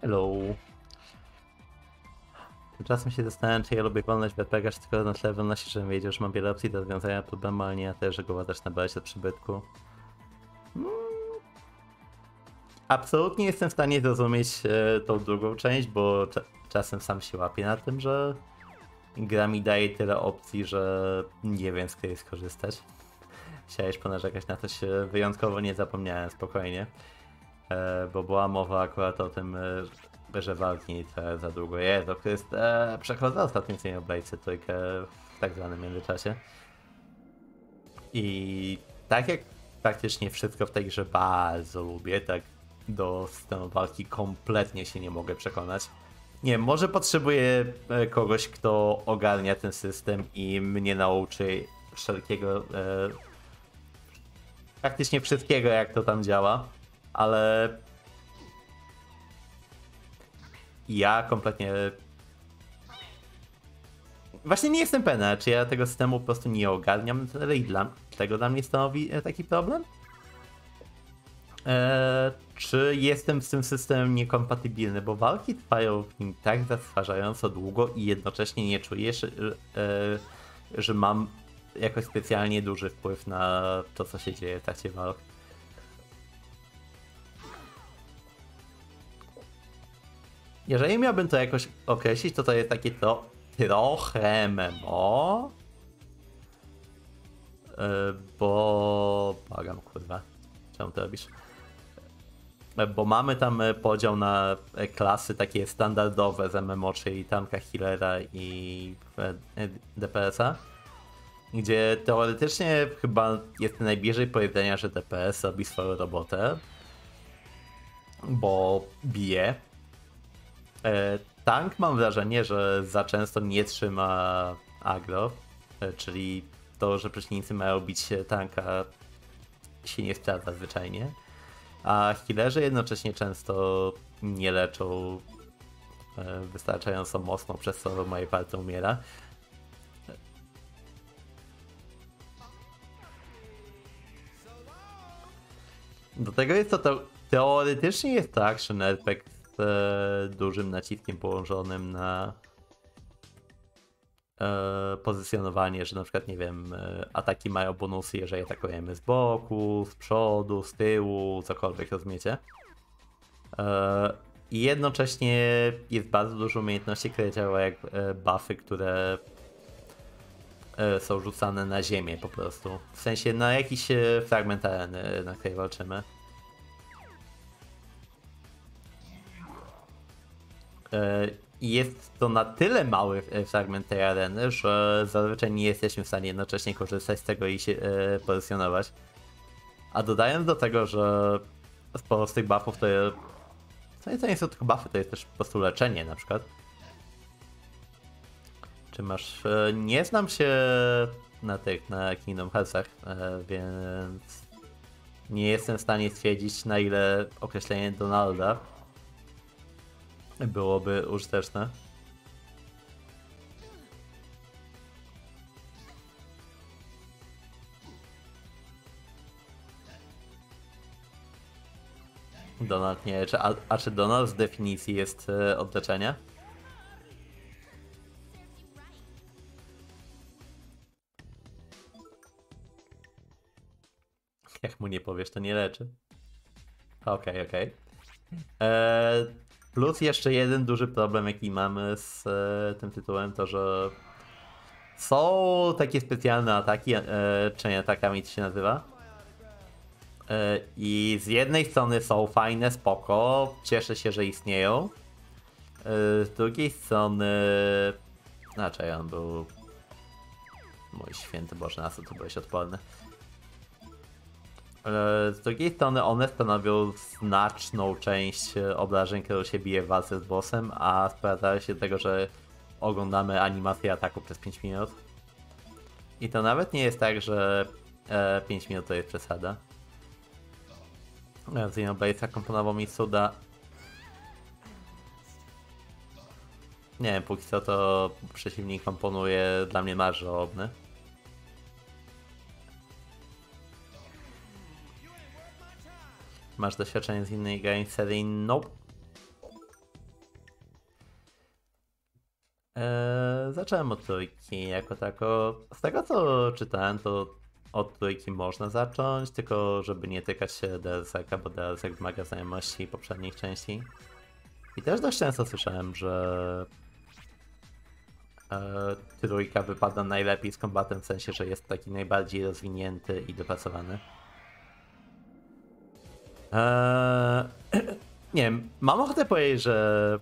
Hello. Czasem się zastanawiam, czy ja lubię wolność w er pe gie, czy tylko na tle wolności, żebym wiedział, że mam wiele opcji do rozwiązania problemu, ale nie też, że go też nabrać od przybytku. Hmm. Absolutnie jestem w stanie zrozumieć e, tą drugą część, bo cza czasem sam się łapię na tym, że gra mi daje tyle opcji, że nie wiem, z której skorzystać. Chciałeś ponarzekać na coś wyjątkowo, nie zapomniałem, spokojnie. E, bo była mowa akurat o tym, e, że walki nie trwają za długo. Jezu Chryste, przechodzę ostatnio Xenoblade trójkę w tak zwanym międzyczasie. I tak jak praktycznie wszystko w tej grze bardzo lubię, tak do systemu walki kompletnie się nie mogę przekonać. Nie wiem, może potrzebuję kogoś, kto ogarnia ten system i mnie nauczy wszelkiego, e, praktycznie wszystkiego, jak to tam działa, ale ja kompletnie... Właśnie nie jestem pewien, czy ja tego systemu po prostu nie ogarniam, ale i dla tego dla mnie stanowi taki problem? Eee, czy jestem z tym systemem niekompatybilny, bo walki trwają w nim tak zatrważająco długo i jednocześnie nie czuję, że, e, że mam jakoś specjalnie duży wpływ na to, co się dzieje w trakcie walk. Jeżeli miałbym to jakoś określić, to to jest takie to trochę M M O. Yy, bo... Błagam, kurwa. Czemu to robisz? Yy, bo mamy tam podział na klasy takie standardowe z M M O, czyli tanka, healera i D P S a. Gdzie teoretycznie chyba jest najbliżej powiedzenia, że D P S robi swoją robotę. Bo bije. Yy, tank mam wrażenie, że za często nie trzyma aggro, yy, czyli to, że przeciwnicy mają bić tanka, się nie sprawdza zwyczajnie. A healerzy jednocześnie często nie leczą yy, wystarczająco mocno, przez co moje partia umiera. Do tego jest to, to teoretycznie jest tak, że er pe gie z dużym naciskiem położonym na e, pozycjonowanie, że na przykład, nie wiem, e, ataki mają bonusy, jeżeli atakujemy z boku, z przodu, z tyłu, cokolwiek rozumiecie. E, I jednocześnie jest bardzo dużo umiejętności, które działają jak e, buffy, które e, są rzucane na ziemię po prostu. W sensie na jakiś e, fragment areny, na której walczymy. I jest to na tyle mały fragment tej areny, że zazwyczaj nie jesteśmy w stanie jednocześnie korzystać z tego i się e, pozycjonować. A dodając do tego, że sporo z tych buffów to, to, to nie są tylko buffy, to jest też po prostu leczenie na przykład. Czy masz... E, nie znam się na tych, na Kingdom Heartsach, e, więc nie jestem w stanie stwierdzić, na ile określenie Donalda byłoby użyteczne. Donald nie, czy, a, a czy Donald z definicji jest e, od leczenia? Jak mu nie powiesz, to nie leczy. Okej, okay, okej. Okay. Plus jeszcze jeden duży problem, jaki mamy z e, tym tytułem, to że są takie specjalne ataki, e, czy atakami to się nazywa. E, I z jednej strony są fajne, spoko, cieszę się, że istnieją. E, z drugiej strony... Znaczy, on był... Mój święty Boże, na co tu byłeś odporny. Z drugiej strony one stanowią znaczną część obrażeń, które się bije w walce z bossem, a sprowadzają się do tego, że oglądamy animację ataku przez pięć minut. I to nawet nie jest tak, że e, pięć minut to jest przesada. Xenoblade zakomponował mi cuda. Nie wiem, póki co to przeciwnik komponuje dla mnie marsz żałobny. Masz doświadczenie z innej granic serii? Nope. Eee, zacząłem od trójki jako tako. Z tego co czytałem, to od trójki można zacząć, tylko żeby nie tykać się D L C-ka, bo D L C wymaga znajomości poprzednich części. I też dość często słyszałem, że eee, trójka wypada najlepiej z kombatem, w sensie, że jest taki najbardziej rozwinięty i dopracowany. Eee, nie wiem, mam ochotę powiedzieć, że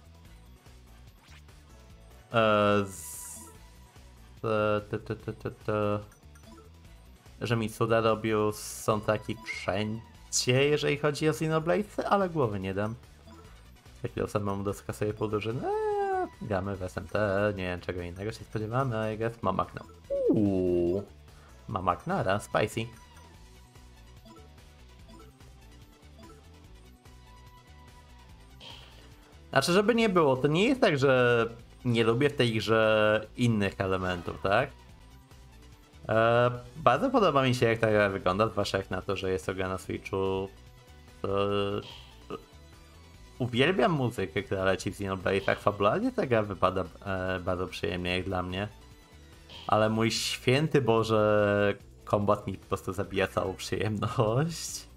eee, z, te, te, te, te, te, te, że Mitsuda robił soundtracki wszędzie, jeżeli chodzi o Xenoblade, ale głowy nie dam. Takiego samemu doskasuję pół drużyny. Eee, gramy w S M T, nie wiem czego innego się spodziewamy, I guess. Mam Akno. Uuu, mam Aknara, spicy. Znaczy, żeby nie było, to nie jest tak, że nie lubię w tej grze innych elementów, tak? Eee, bardzo podoba mi się, jak ta gra wygląda, zwłaszcza jak na to, że jest to gra na Switchu. To... Uwielbiam muzykę, która leci w Xenoblade, tak fabularnie ta gra wypada e, bardzo przyjemnie jak dla mnie. Ale mój święty Boże, kombat mi po prostu zabija całą przyjemność.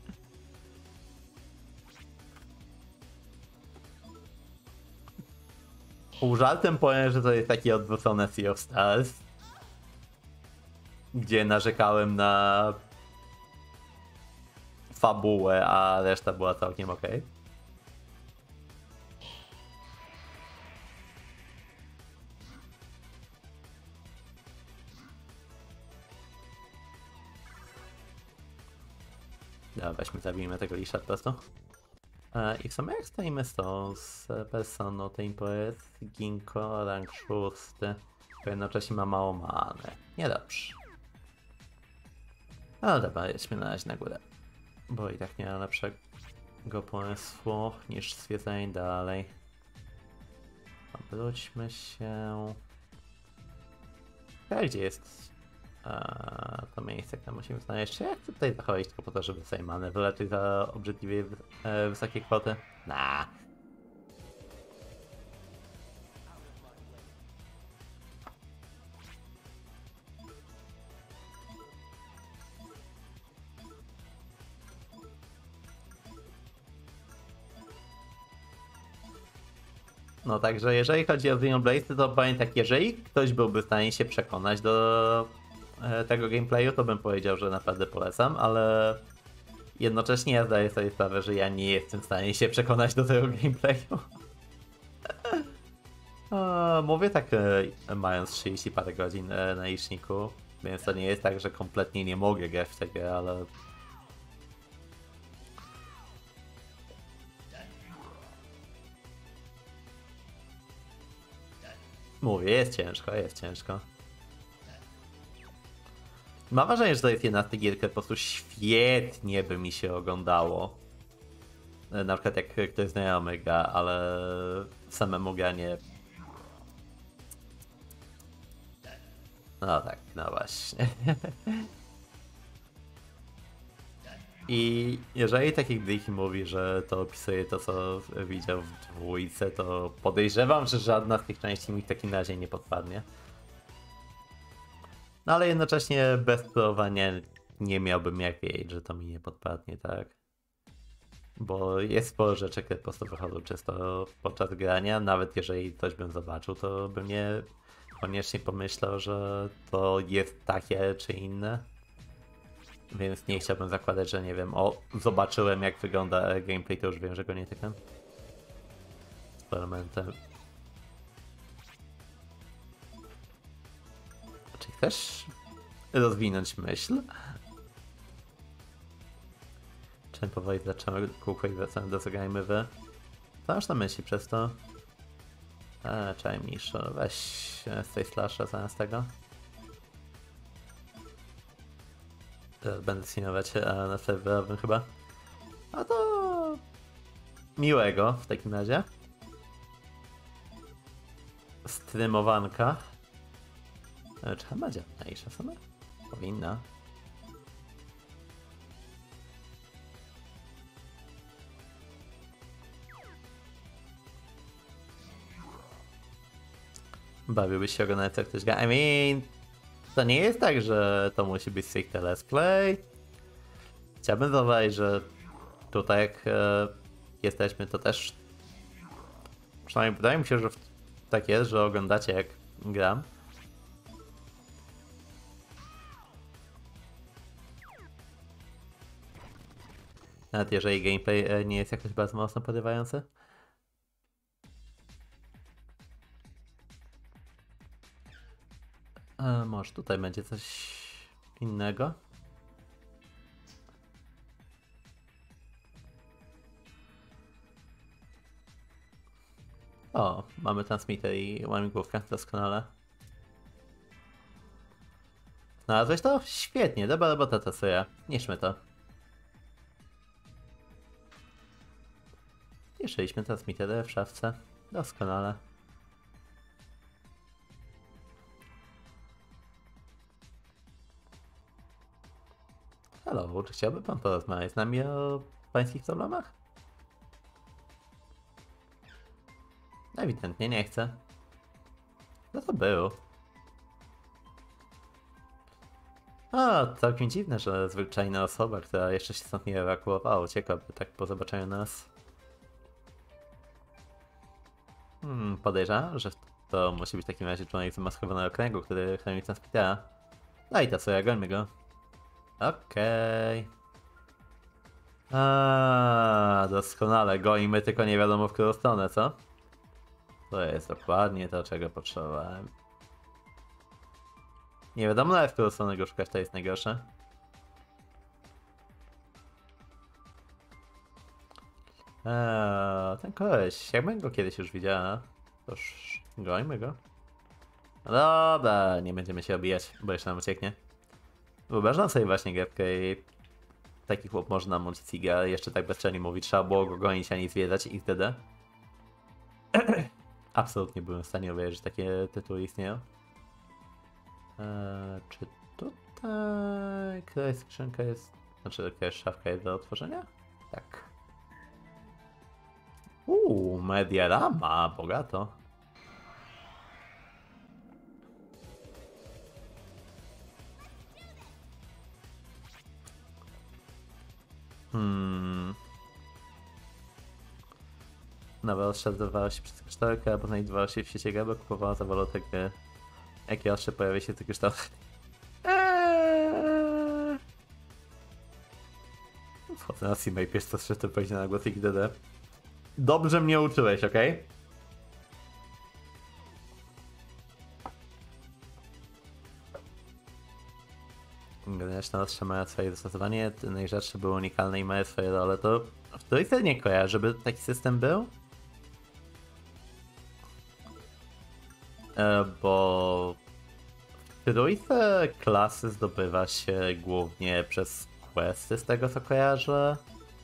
Pół żartem powiem, że to jest takie odwrócone Sea of Stars, gdzie narzekałem na fabułę, a reszta była całkiem ok. Dobra, weźmy, zabijmy tego lisza po prostu. E, I w sumie jak stoimy z tą, z personą, to im powiedz Ginko, rank szósty, to jednocześnie ma mało many. Niedobrze. Ale dobra, jedźmy na razie na górę. Bo i tak nie ma lepszego pomysłu niż zwiedzanie dalej. Obróćmy się. A gdzie jest a, to miejsce, które musimy znaleźć? Czy jak tutaj zachować tylko po to, żeby sobie manę wyleczyć za obrzydliwie e, wysokie kwoty? Nah. No także jeżeli chodzi o Xenoblade, to powiem tak, jeżeli ktoś byłby w stanie się przekonać do e, tego gameplayu, to bym powiedział, że naprawdę polecam, ale jednocześnie ja zdaję sobie sprawę, że ja nie jestem w stanie się przekonać do tego gameplayu. e, mówię tak e, mając trzydzieści parę godzin e, na liczniku, więc to nie jest tak, że kompletnie nie mogę grać w tę grę, ale mówię, jest ciężko, jest ciężko. Mam wrażenie, że to jest jedna z tych gier, które po prostu świetnie by mi się oglądało. Na przykład jak ktoś znajomy gra, ale samemu granie... No tak, no właśnie. I jeżeli taki Dicky mówi, że to opisuje to, co widział w dwójce, to podejrzewam, że żadna z tych części mi w takim razie nie podpadnie. No ale jednocześnie bez próbowania nie miałbym jak wiedzieć, że to mi nie podpadnie, tak? Bo jest sporo rzeczy, które po prostu wychodzą czysto podczas grania, nawet jeżeli coś bym zobaczył, to bym nie koniecznie pomyślał, że to jest takie czy inne. Więc nie chciałbym zakładać, że nie wiem, o, zobaczyłem jak wygląda gameplay, to już wiem, że go nie tykam. Eksperymentem. Czy chcesz rozwinąć myśl? Czym powoli zaczynamy kółko i wracamy do zagrajmy wy? Co masz na myśli przez to? Eee, czaj mniejszo, weź z tej slasha zamiast tego. Teraz będę streamować na serwerowym chyba. A to... miłego w takim razie. Streamowanka. E, czy chyba działa mniejsza sobie? Powinna. bawiłbyś się oglądać jak ktoś gra. I mean, to nie jest tak, że to musi być stricte let's play. Chciałbym zauważyć, że tutaj jak e, jesteśmy, to też przynajmniej wydaje mi się, że tak jest, że oglądacie jak gram. Nawet jeżeli gameplay e, nie jest jakoś bardzo mocno porywający. E, może tutaj będzie coś innego. O, mamy transmitter i łamigłówkę, doskonale. Znalazłeś to? Świetnie, dobra robota to co ja. Niszmy to. Cieszyliśmy transmittery w szafce. Doskonale. Halo, czy chciałby pan porozmawiać z nami o pańskich problemach? Ewidentnie nie chce. No to był. A, całkiem dziwne, że zwyczajna osoba, która jeszcze się stąd nie ewakuowała, uciekłaby tak po zobaczeniu nas. Hmm, podejrzewam, że to musi być w takim razie członek zamaskowanego kręgu, który chroni transmitera. No i to co, ja gońmy go. Okej. Okay. A, doskonale, goimy, tylko nie wiadomo w którą stronę, co? To jest dokładnie to, czego potrzebowałem. Nie wiadomo nawet w którą stronę go szukać, to jest najgorsze. Eee, ten koleś, jakbym go kiedyś już widziała, to już gońmy go. No dobra, nie będziemy się obijać, bo jeszcze nam ucieknie. Wyobrażam sobie właśnie gierkę i taki chłop może nam uciec iga, jeszcze tak bezczelnie mówi, trzeba było go gonić, a nie zwiedzać i wtedy. Absolutnie byłem w stanie uwierzyć, że takie tytuły istnieją. Eee, czy tutaj jakaś skrzynka jest, znaczy jakaś szafka jest do otworzenia? Tak. Uuu, Mediarama, bogato. Hmm. Nowa odszedowała się przez kryształkę, albo znajdowała się w sieci Gaba, kupowała za walutę, jakie ostrze pojawia się w tych kryształach. Eee. Wchodzę na Sima i pierwszy co słyszę, to pójdzie na głos X D D. Dobrze mnie uczyłeś, okej? Okay? Graneczne ostrze mają swoje zastosowanie, najrzadsze były unikalne i mają swoje role, to w trójce nie kojarzę, żeby taki system był? E, bo w trójce klasy zdobywa się głównie przez questy, z tego co kojarzę.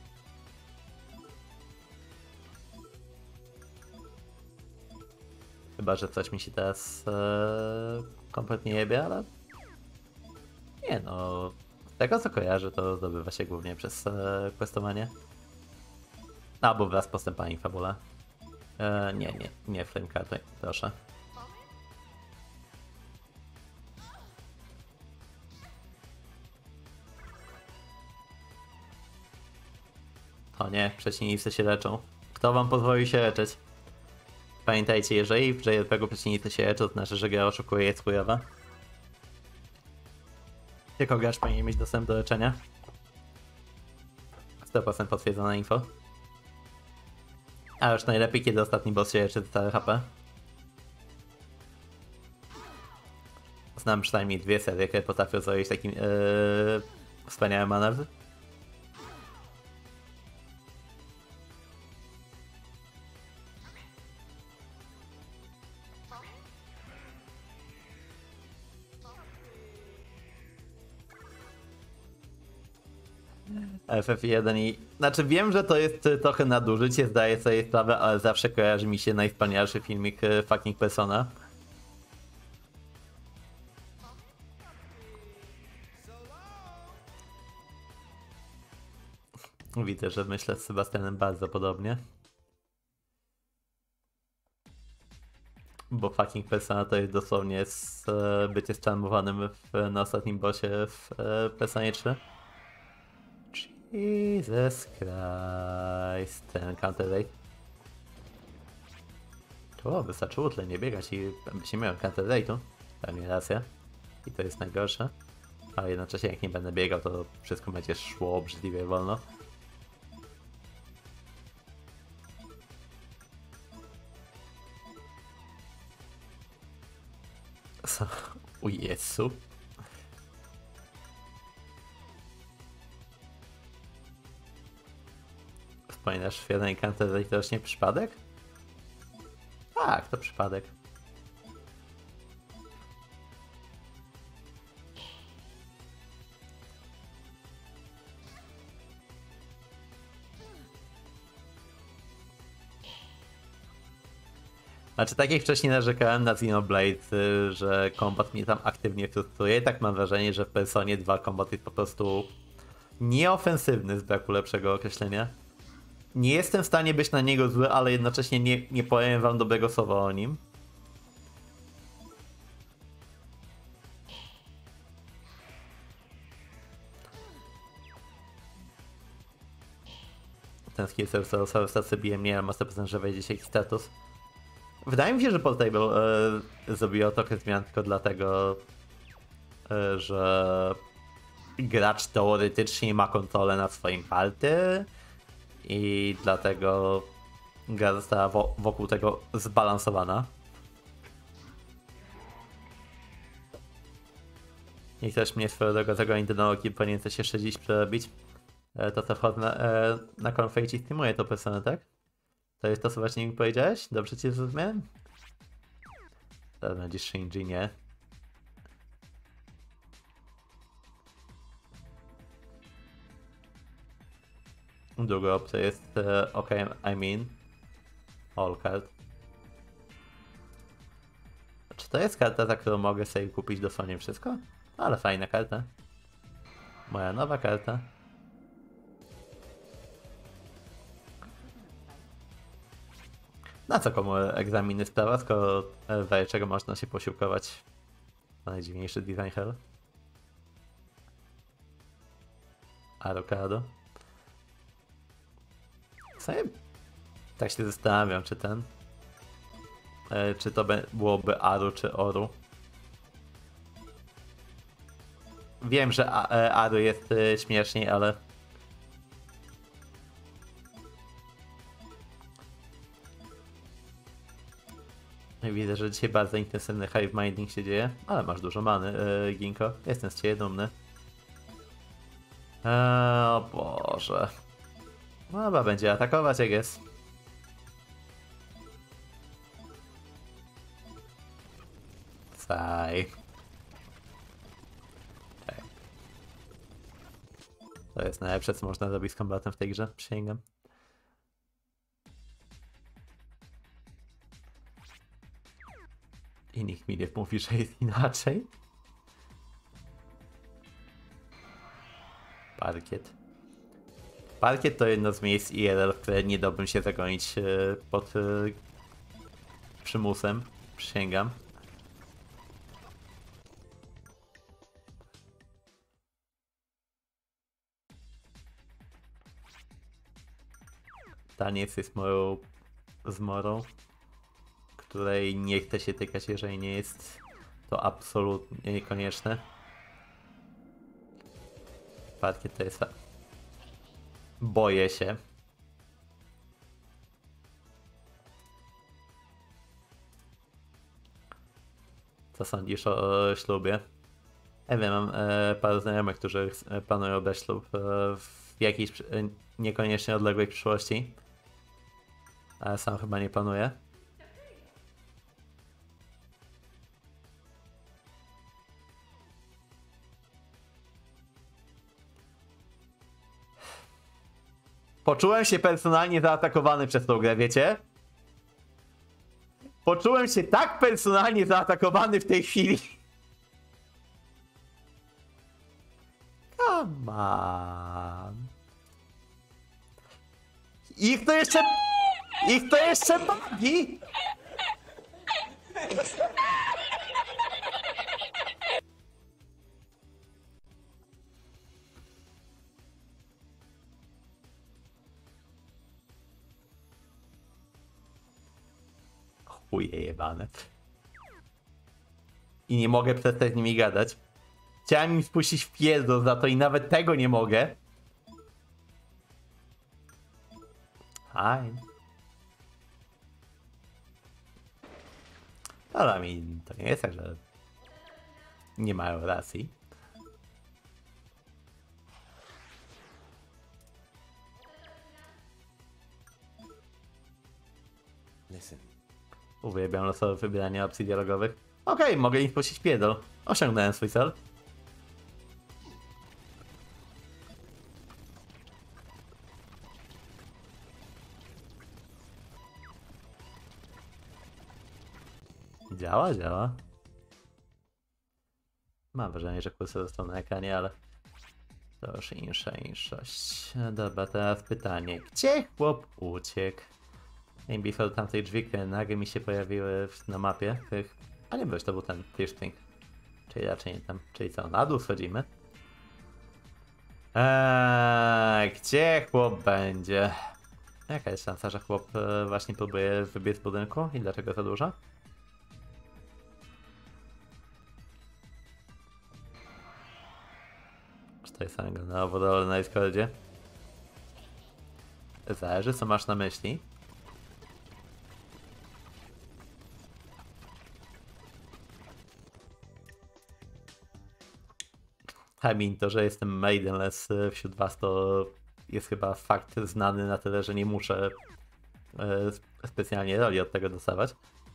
Chyba, że coś mi się teraz e, kompletnie jebie, ale nie no, z tego co kojarzę, to zdobywa się głównie przez e, questowanie. Albo wraz z postępami w fabule. E, nie, nie, nie flamecardy, proszę. O nie, przeciwnicy się leczą. Kto wam pozwolił się leczyć? Pamiętajcie, jeżeli w J R P G przeciwnicy się leczą, to znaczy, że gra oszukuje, jest chujowa. Tylko gracz powinien mieć dostęp do leczenia. sto procent potwierdzone info. A już najlepiej, kiedy ostatni boss się leczy całe H P. Znam przynajmniej dwie serie, które potrafią zrobić taki yy, wspaniały manewr. F F jeden i... Znaczy wiem, że to jest trochę nadużycie, zdaję sobie sprawę, ale zawsze kojarzy mi się najwspanialszy filmik fucking Persona. Widzę, że myślę z Sebastianem bardzo podobnie. Bo fucking Persona to jest dosłownie z, e, bycie scharmowanym w, na ostatnim bossie w e, Personie trzy. Jesus Christ, ten counter rate. To wystarczyło tyle nie biegać i się miałem counter rate'u. Pewnie racja. I to jest najgorsze. Ale jednocześnie jak nie będę biegał, to wszystko będzie szło obrzydliwie wolno. Co? O Jezu. Wspominasz świetnej counter to już nie przypadek? Tak, to przypadek. Znaczy, tak jak wcześniej narzekałem na Xenoblade, że kombat mnie tam aktywnie frustruje, tak mam wrażenie, że w Personie dwa kombat jest po prostu nieofensywny, z braku lepszego określenia. Nie jestem w stanie być na niego zły, ale jednocześnie nie, nie powiem wam dobrego słowa o nim. Ten skill serwer stację bije mnie, ale ma sto procent, że wejdzie się ich status. Wydaje mi się, że Portable e, zrobiło trochę zmian tylko dlatego, e, że gracz teoretycznie ma kontrolę nad swoim party i dlatego gra została wo wokół tego zbalansowana. I ktoś mnie swoją drogą tego internologii powinien coś jeszcze dziś przerobić. E, to co wchodzę na, e, na konfę i ci streamuję to personę, tak? To jest to, co właśnie mi powiedziałeś? Dobrze cię zrozumiałem? Teraz będziesz Shinji, nie? Druga opcja jest e, OK, I mean all card. Czy to jest karta, za którą mogę sobie kupić dosłownie wszystko? Ale fajna karta. Moja nowa karta. Na co komu egzaminy sprawa, skoro w czego można się posiłkować? To najdziwniejszy design hell. Arokado. Sobie tak się zastanawiam, czy ten... E, czy to byłoby Aru, czy Oru. Wiem, że A e, Aru jest e, śmieszniej, ale... Widzę, że dzisiaj bardzo intensywny hive minding się dzieje, ale masz dużo many, yy, Ginko. Jestem z ciebie dumny. Eee, o Boże. No chyba będzie atakować, jak jest. Saj. Okay. To jest najlepsze, co można zrobić z kombatem w tej grze, przysięgam. I nikt mi nie mówi, że jest inaczej. Parkiet. Parkiet to jedno z miejsc I R L, w które nie dałbym się zagonić pod przymusem. Przysięgam. Taniec jest moją zmorą, której nie chce się tykać, jeżeli nie jest to absolutnie niekonieczne. Parkiet to jest... Boję się. Co sądzisz o, o ślubie? Ja wiem, mam e, paru znajomych, którzy planują oddać ślub e, w jakiejś e, niekoniecznie odległej przyszłości. Ale sam chyba nie planuję. Poczułem się personalnie zaatakowany przez tą grę, wiecie? Poczułem się tak personalnie zaatakowany w tej chwili. Come on. Ich to jeszcze... Ich to jeszcze bawi. Chuje jebane. I nie mogę przestać z nimi gadać. Chciałem im spuścić w pierdol za to i nawet tego nie mogę. Hi. Ale mi to nie jest tak, że nie mają racji. Listen. Uwielbiam losowe wybieranie opcji dialogowych. Okej, okay, mogę im spuścić pierdol. Osiągnąłem swój cel. Działa, działa. Mam wrażenie, że kursor został na ekranie, ale to już insza inszość. Dobra, teraz pytanie. Gdzie chłop uciekł? Imbi do tamtej drzwi, które nagle mi się pojawiły na mapie. Tych... A nie wiesz, to był ten Fishting. Czyli raczej nie tam. Czyli co, na dół schodzimy? Eee, gdzie chłop będzie? Jaka jest szansa, że chłop e, właśnie próbuje wybiec z budynku? I dlaczego za dużo? cztery samego na overall na Discordzie. Zależy, co masz na myśli. I mean, to, że jestem maidenless wśród was, to jest chyba fakt znany na tyle, że nie muszę e, specjalnie roli od tego dostawać.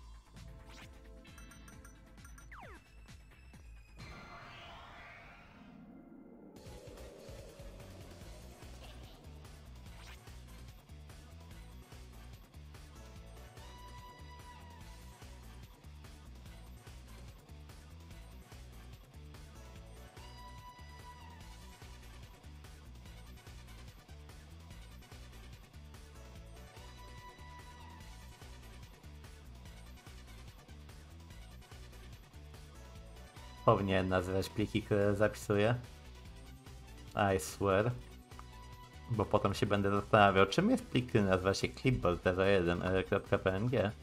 Powinien nazywać pliki, które zapisuję. I swear. Bo potem się będę zastanawiał, czym jest plik, który nazywa się clipboard zero jeden kropka p n g.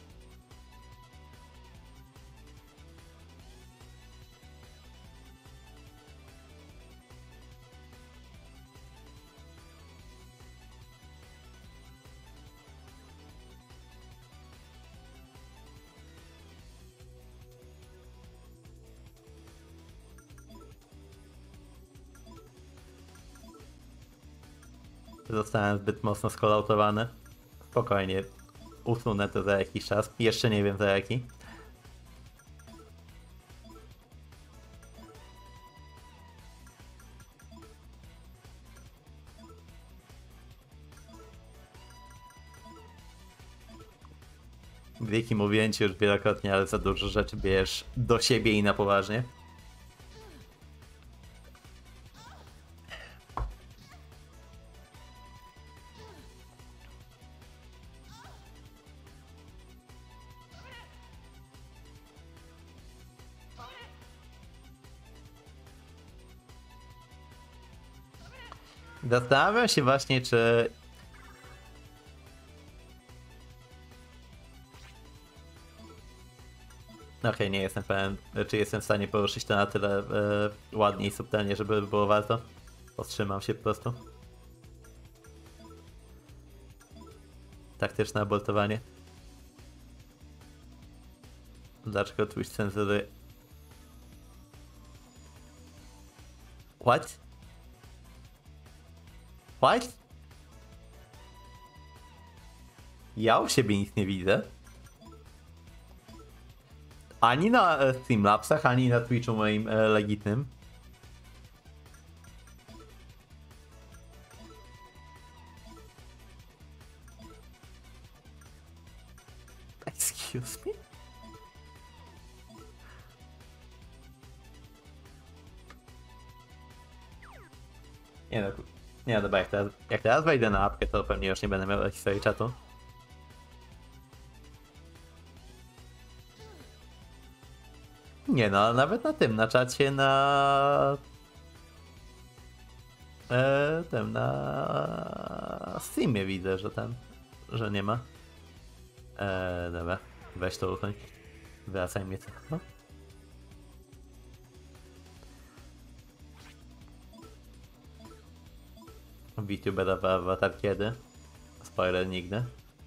Zostałem zbyt mocno skolautowany. Spokojnie, usunę to za jakiś czas. Jeszcze nie wiem za jaki. Wieki, mówiłem ci już wielokrotnie, ale za dużo rzeczy bierzesz do siebie i na poważnie. Zastanawiam się właśnie, czy... Okej, okay, nie jestem pewien, czy jestem w stanie poruszyć to na tyle e, ładnie i subtelnie, żeby było warto. Powstrzymam się po prostu. Taktyczne abortowanie. Dlaczego Twitch cenzuruje? What? What? Ja u siebie nic nie widzę. Ani na e, Streamlabsach, ani na Twitchu moim e, legitnym. Excuse me? Nie no, nie no, dobra, jak teraz, jak teraz wejdę na apkę, to pewnie już nie będę miał historii czatu. Nie no, nawet na tym, na czacie, na... E, tym, na Steamie widzę, że ten, że nie ma. E, dobra, weź to uchoń. Wracaj mnie to. VTuber w awatar kiedy? Spoiler nigdy.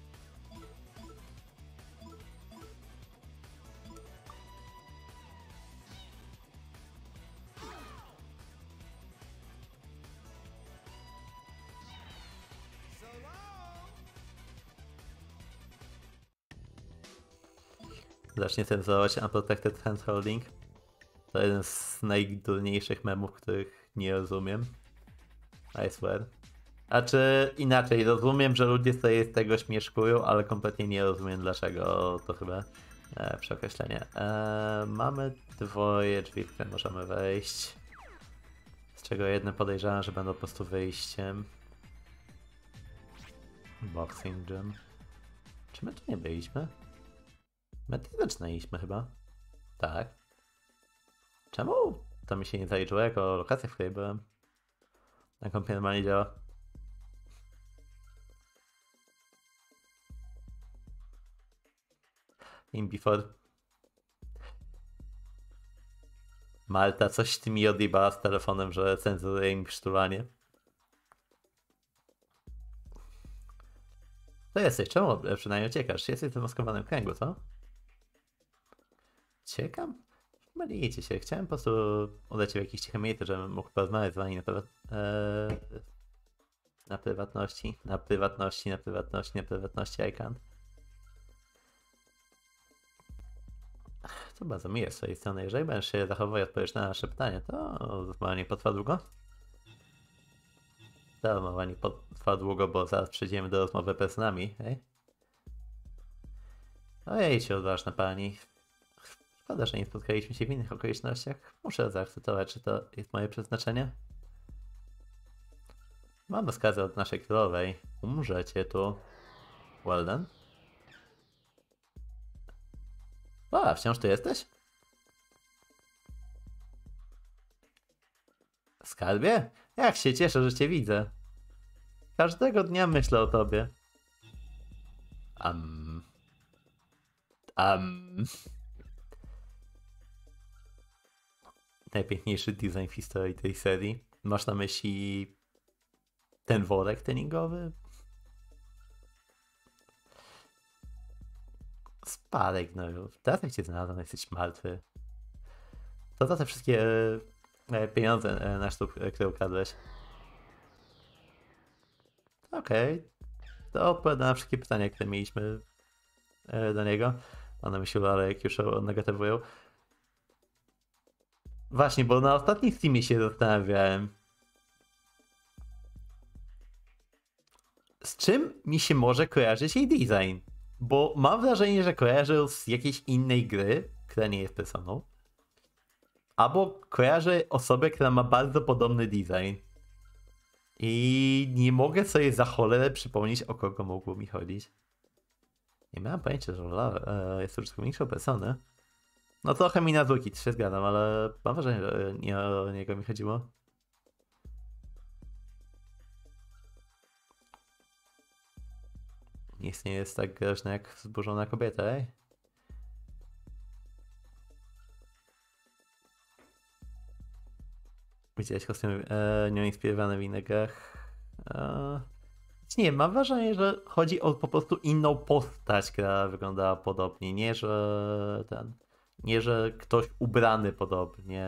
Zacznie cenzurować Unprotected Handholding. To jeden z najdurniejszych memów, których nie rozumiem. I swear. A czy inaczej, rozumiem, że ludzie sobie z tego śmieszkują, ale kompletnie nie rozumiem dlaczego. To chyba e, przeokreślenie. E, mamy dwoje drzwi, w które możemy wejść. Z czego jedne podejrzewam, że będą po prostu wyjściem. Boxing gym. Czy my tu nie byliśmy? My tu zaczynaliśmy chyba. Tak. Czemu to mi się nie zaliczyło jako lokacja, w której byłem? Na kompie normalnie działa. In before. Malta, coś ty mi odjebała z telefonem, że cenzuruje mi przytulanie. To jesteś, czemu przynajmniej uciekasz? Jesteś w zamaskowanym kręgu, co? Ciekam? Mylicie się, chciałem po prostu udać się w jakieś ciche miejsce, żebym mógł porozmawiać z wami na, prywat... eee... na prywatności, na prywatności, na prywatności, na prywatności, I can't. To bardzo miłe z twojej strony. Jeżeli będziesz się zachowywał i odpowiesz na nasze pytanie, to rozmowa nie potrwa długo. Ta rozmowa nie potrwa długo, bo zaraz przejdziemy do rozmowy personami, hej? Ojej, się odważna pani. Szkoda, że nie spotkaliśmy się w innych okolicznościach. Muszę zaakceptować, czy to jest moje przeznaczenie. Mam rozkazy od naszej królowej. Umrzecie tu. Well done. A, wciąż tu jesteś? Skarbie? Jak się cieszę, że cię widzę. Każdego dnia myślę o tobie. Am. Am. Najpiękniejszy design w historii tej serii. Masz na myśli ten worek treningowy? Spadek, no już. Teraz jak cię znalazłem, jesteś martwy. To za te wszystkie e, pieniądze e, na sztuk, e, które ukradłeś. Okej. Okay. To odpowiada na wszystkie pytania, które mieliśmy e, do niego. One myślą, ale jak już negatywują. Właśnie, bo na ostatnim Steamie się zastanawiałem. Z czym mi się może kojarzyć jej design? Bo mam wrażenie, że kojarzę z jakiejś innej gry, która nie jest Personą. Albo kojarzę osobę, która ma bardzo podobny design. I nie mogę sobie za cholerę przypomnieć, o kogo mogło mi chodzić. Nie miałem pojęcia, że Lola e, jest użytkowniczą Persony. No trochę mi na zwłoki, się zgadzam, ale mam wrażenie, że nie o niego mi chodziło. Nic nie jest tak groźne jak wzburzona kobieta, ej? Widziałeś kostium e, nią inspirowany w innych grach? E, nie, mam wrażenie, że chodzi o po prostu inną postać, która wyglądała podobnie. Nie, że ten... Nie, że ktoś ubrany podobnie.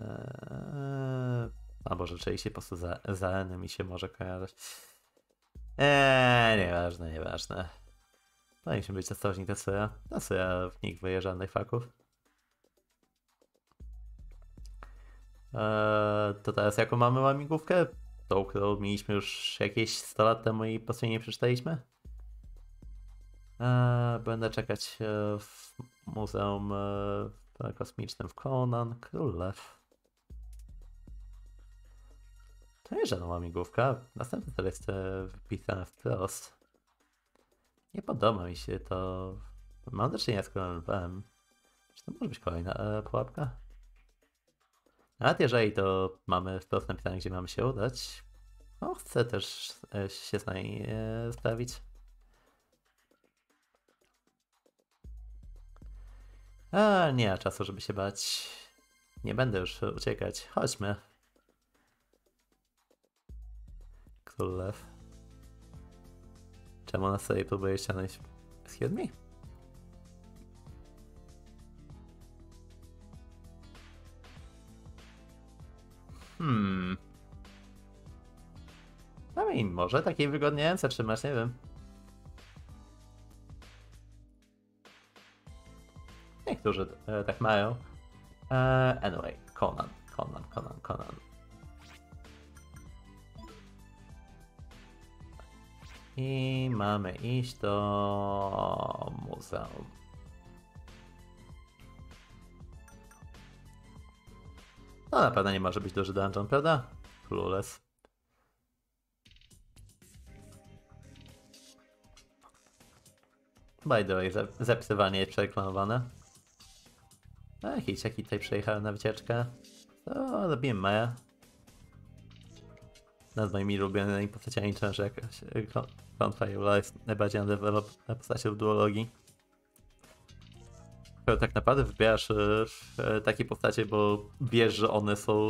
E, albo rzeczywiście po prostu za, za Enem mi się może kojarzyć. Eee, nieważne, nieważne. Powinniśmy być ostrożni do Sura. Do Sura w nich wyje żadnych faków. Eee, to teraz jaką mamy łamigłówkę? Tą, którą mieliśmy już jakieś sto lat temu i po prostu nie przeczytaliśmy? Eee, będę czekać e, w Muzeum e, Kosmicznym w Conan. Królew. To nie jest żadna łamigłówka. Następny cel jest wypisane wprost. Nie podoba mi się to. Mam do czynienia z Conan Lwem. Czy to może być kolejna e, pułapka? Nawet jeżeli to mamy wprost napisane, gdzie mamy się udać, no chcę też e, się z nami e, sprawić. A nie ma czasu, żeby się bać. Nie będę już uciekać. Chodźmy. Król Lew. Czemu nas sobie próbuje ściągnąć? Excuse me? Hmm. No i może takiej wygodnie zatrzymać, nie wiem. Niektórzy e, tak mają. E, anyway, Conan, Conan, Conan, Conan. I mamy iść do muzeum. No na pewno nie może być duży dungeon, prawda? Clueless. By the way, zapisywanie jest przereklamowane. A dzieciaki tutaj przyjechały na wycieczkę. To robiłem Maja. Nad moimi ulubionymi postaciami często jakaś Clownfire jest najbardziej undeveloped postacią w duologii. Tak naprawdę wybierasz e, takie postacie, bo wiesz, że one są...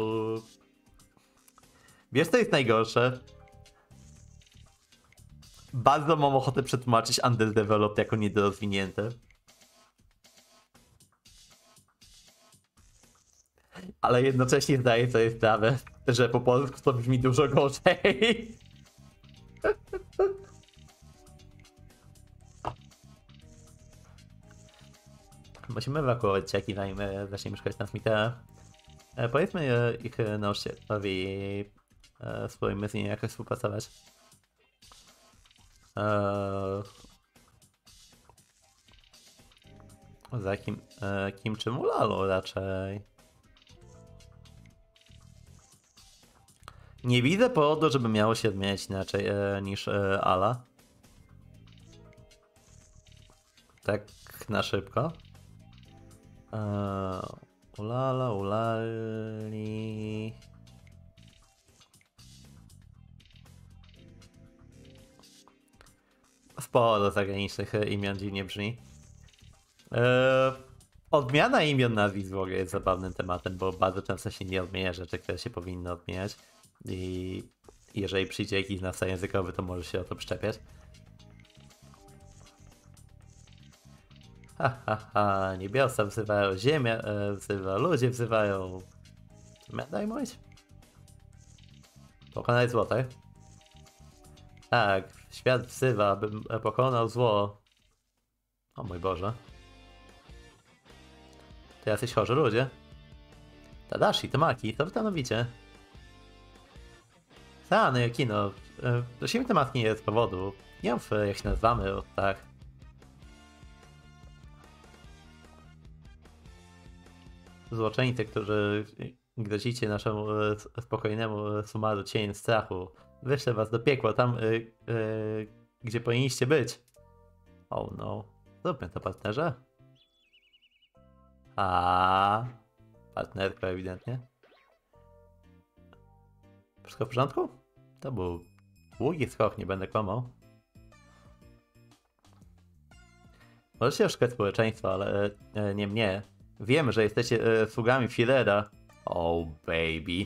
Wiesz, co jest najgorsze? Bardzo mam ochotę przetłumaczyć underdeveloped jako niedorozwinięte. Ale jednocześnie zdaję sobie sprawę, że po polsku to brzmi dużo gorzej. Musimy ewakuować ciaki, zanim zaczniemy szukać transmitera. E, powiedzmy e, ich nauczycielowi, e, spróbujmy z nimi jakoś współpracować. E, za kim, e, kim czy Mulalu raczej. Nie widzę powodu, żeby miało się odmieniać inaczej e, niż e, Ala. Tak na szybko. E, ulala, ulali. Sporo zagranicznych imion dziwnie brzmi. E, odmiana imion nazwisk w ogóle jest zabawnym tematem, bo bardzo często się nie odmienia rzeczy, które się powinny odmieniać. I jeżeli przyjdzie jakiś znawca językowy, to może się o to przyczepiać. Ha, ha, ha, niebiosa wzywają, ziemia e, wzywa, ludzie wzywają. Daj mówić? Pokonać zło, tak? Tak, świat wzywa, bym pokonał zło. O mój Boże. To jacyś chorzy ludzie. Tadashi, Tamaki, co wy tam robicie? Ta, no kino. Prosimy tematki nie z powodu. Nie mów, jak się nazywamy, o tak. Złoczyńcy, którzy grozicie naszemu spokojnemu sumaru cień strachu. Wyślę was do piekła, tam, yy, yy, gdzie powinniście być. Oh no. Zróbmy to, partnerze. A, partnerka ewidentnie. Wszystko w porządku? To był długi skok, nie będę kłamał. Możecie oszukać społeczeństwa, ale e, nie mnie. Wiem, że jesteście e, sługami Firera. Oh baby.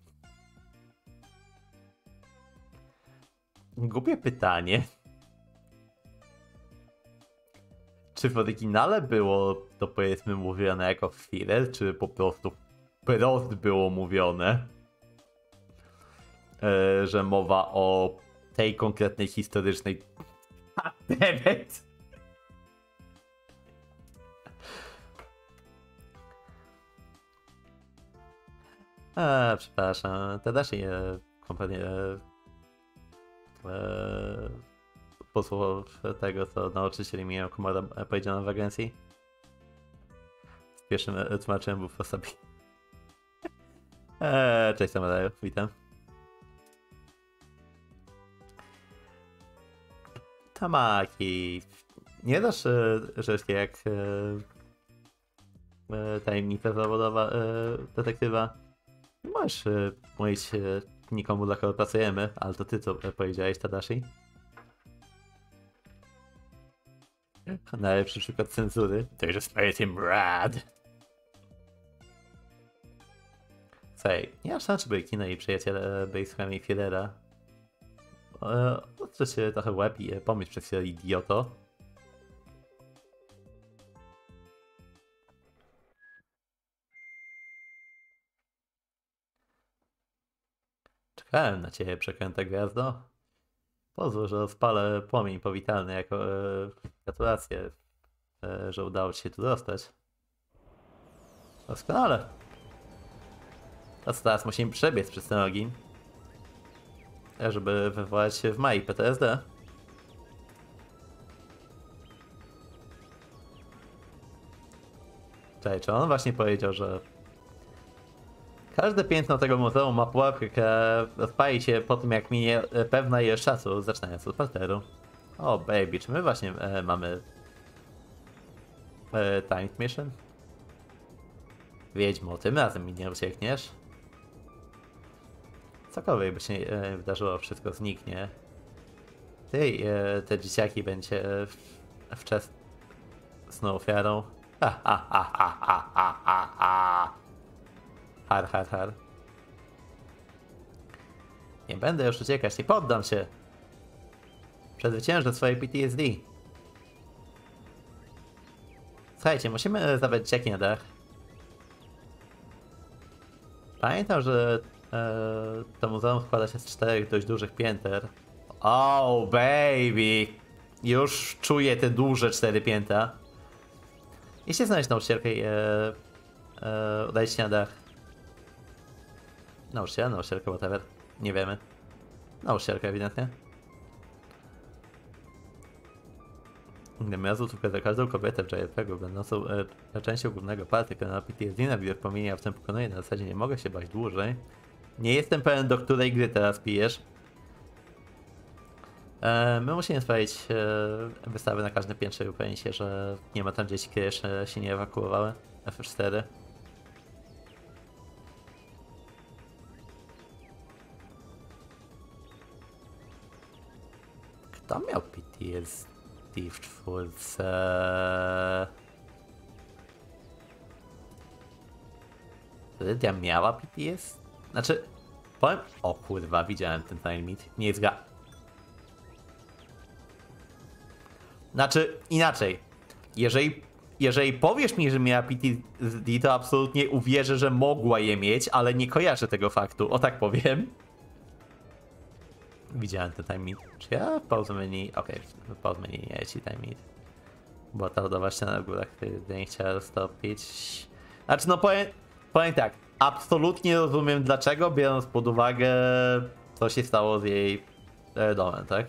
Głupie pytanie. Czy w oryginale było to, powiedzmy, mówione jako Firer, czy po prostu wprost było mówione? Yy, że mowa o tej konkretnej historycznej... Demet! A, przepraszam, Tadashi e, kompletnie e, e, posłuchał tego, co nauczyciel mi Komora powiedziano w agencji. Z pierwszym e, tłumaczem był w sobie. E, cześć Samaraju, witam. Tamaki. Nie dasz e, rzeczy jak... E, e, tajemnica zawodowa e, detektywa. Nie możesz e, mówić e, nikomu, dla kogo pracujemy, ale to ty co e, powiedziałeś, Tadashi. Najlepszy przykład cenzury. To już jest tym rad. Słuchaj, nie aż tak, żeby Kino i przyjaciele byli słuchami Fiedera. Odrzuć się trochę w łeb i pomyśl przez chwilę, idioto. Czekałem na ciebie, przeklęta gwiazdo. Pozwól, że rozpalę płomień powitalny jako e, gratulacje, e, że udało ci się tu dostać. Doskonale. A co teraz musimy przebiec przez ten ogień, żeby wywołać w Mai P T S D. Czekaj, czy on właśnie powiedział, że każde piętno tego muzeum ma pułapkę, która rozpali się po tym, jak minie pewna ilość czasu, zaczynając od parteru. O, baby, czy my właśnie e, mamy e, timed mission? Wiedźmo, tym razem mi nie uciekniesz. Cokolwiek by się e, wydarzyło, wszystko zniknie. Ty, e, te dzieciaki będzie e, wczesną ofiarą. Ha, ha, ha, ha, ha, ha, ha, ha. Har, har, har. Nie będę już uciekać, nie poddam się. Przezwyciężę swoje P T S D. Słuchajcie, musimy zabrać dzieciaki na dach. Pamiętam, że e, to muzeum składa się z czterech dość dużych pięter. Oh baby! Już czuję te duże cztery piętra. Jeśli znaleźć nauczycielkę i e, e, udajcie się na dach. Nauczyciela, nauczycielka, whatever. Nie wiemy. Nauczycielka ewidentnie. Gdybym miał złotówkę za każdą kobietę w J R P G-u będącą e, częścią głównego party, która ma P T S D na widok pominienia, a w tym pokonuje, na zasadzie nie mogę się bać dłużej. Nie jestem pewien, do której gry teraz pijesz. E, my musimy sprawić e, wystawy na każdym piętrze i upewnić się, że nie ma tam dzieci, które jeszcze się nie ewakuowały. F cztery. Kto miał P T S D w czwórce? Lydia miała P T S? Znaczy, powiem... O kurwa, widziałem ten time limit. Nie jest gra... Znaczy, inaczej. Jeżeli, jeżeli powiesz mi, że miała P T S D, to absolutnie uwierzę, że mogła je mieć, ale nie kojarzę tego faktu. O tak powiem. Widziałem ten time limit. Czy ja w pause menu... Okej, okay, w pause menu nie leci time limit. Bo ta lodowa ściana na górach, gdy nie chciała stopić. Znaczy, no powiem, powiem tak. Absolutnie rozumiem dlaczego, biorąc pod uwagę, co się stało z jej e, domem, tak?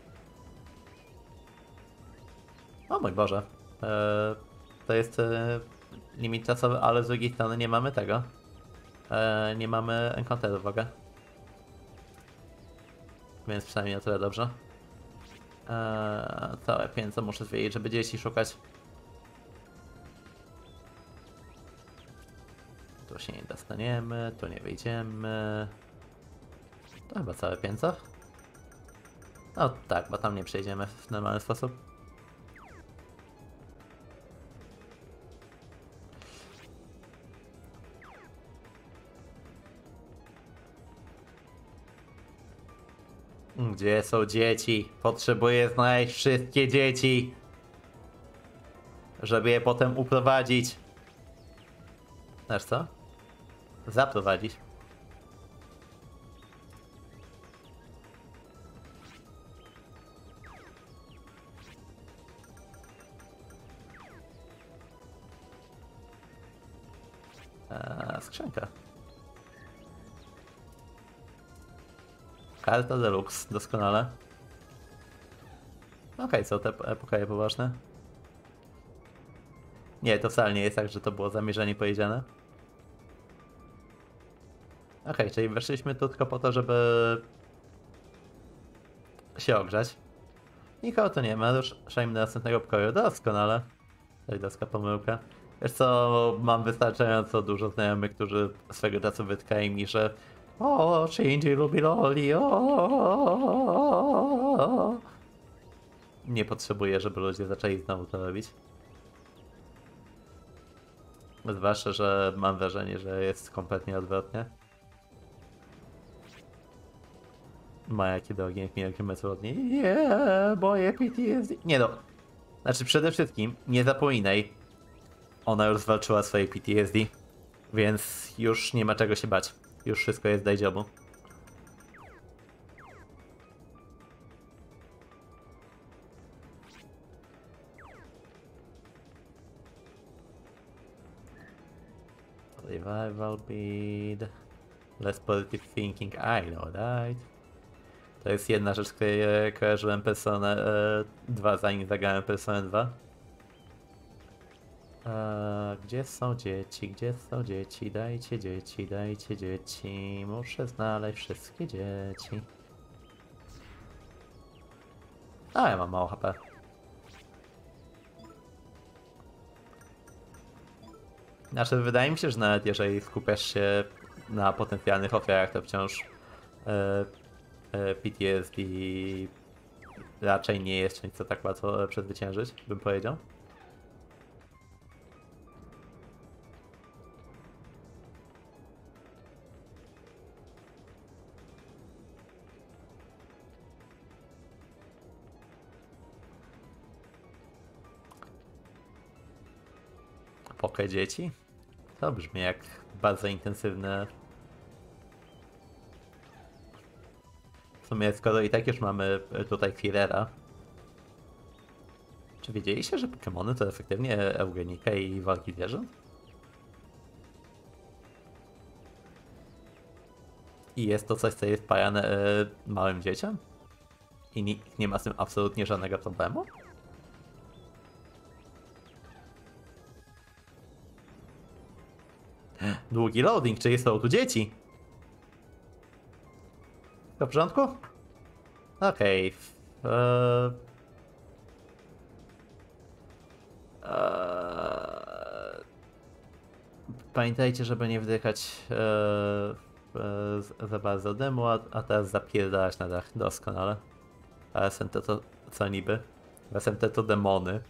O mój Boże. E, to jest e, limit czasowy, ale z drugiej strony nie mamy tego. E, nie mamy encounteru w ogóle. Więc przynajmniej o tyle dobrze. Eee, całe piętro muszę zwiedzić, żeby dzieci szukać. Tu się nie dostaniemy, tu nie wyjdziemy. To chyba całe piętro. No tak, bo tam nie przejdziemy w normalny sposób. Gdzie są dzieci? Potrzebuję znaleźć wszystkie dzieci, żeby je potem uprowadzić. Znasz co? Zaprowadzić. Eee, skrzynka. Karta deluxe, doskonale. Okej, okay, co te pokoje poważne? Nie, to wcale nie jest tak, że to było zamierzenie powiedziane. Okej, okay, czyli weszliśmy tu tylko po to, żeby się ogrzać. Nikogo tu nie ma, ruszajmy do następnego pokoju. Doskonale. Lejdowska pomyłka. Wiesz co, mam wystarczająco dużo znajomych, którzy swego czasu wytkali mi, że o, Shinji lubi loli, o. Nie potrzebuję, żeby ludzie zaczęli znowu to robić. Zwłaszcza, że mam wrażenie, że jest kompletnie odwrotnie. Ma jakie drogie kilometrów od niej. Nie, boję P T S D. Nie no. Znaczy przede wszystkim nie zapominaj. Ona już zwalczyła swoje P T S D. Więc już nie ma czego się bać. Już wszystko jest dajdziobu. Revival bead. Less positive thinking. I know that. To jest jedna rzecz, której e, kojarzyłem Personę e, dwa, zanim zagrałem Personę dwa. E, gdzie są dzieci? Gdzie są dzieci? Dajcie dzieci, dajcie dzieci. Muszę znaleźć wszystkie dzieci. A, ja mam mało H P. Znaczy, wydaje mi się, że nawet jeżeli skupiasz się na potencjalnych ofiarach, to wciąż e, e, P T S D raczej nie jest czymś, co tak łatwo przezwyciężyć, bym powiedział. Pokę dzieci? To brzmi jak bardzo intensywne. W sumie, skoro i tak już mamy tutaj Firera. Czy wiedzieliście, że Pokémony to efektywnie eugenika i walki zwierząt? I jest to coś, co jest pajane e, małym dzieciom? I nikt nie ma z tym absolutnie żadnego problemu? Długi loading, czyli są tu dzieci? To w porządku? Okej. Okay. Eee... Eee... Pamiętajcie, żeby nie wdychać eee... eee... za bardzo dymu, a, a teraz zapierdalać na dach. Doskonale. A S M T to co niby? S M T to demony.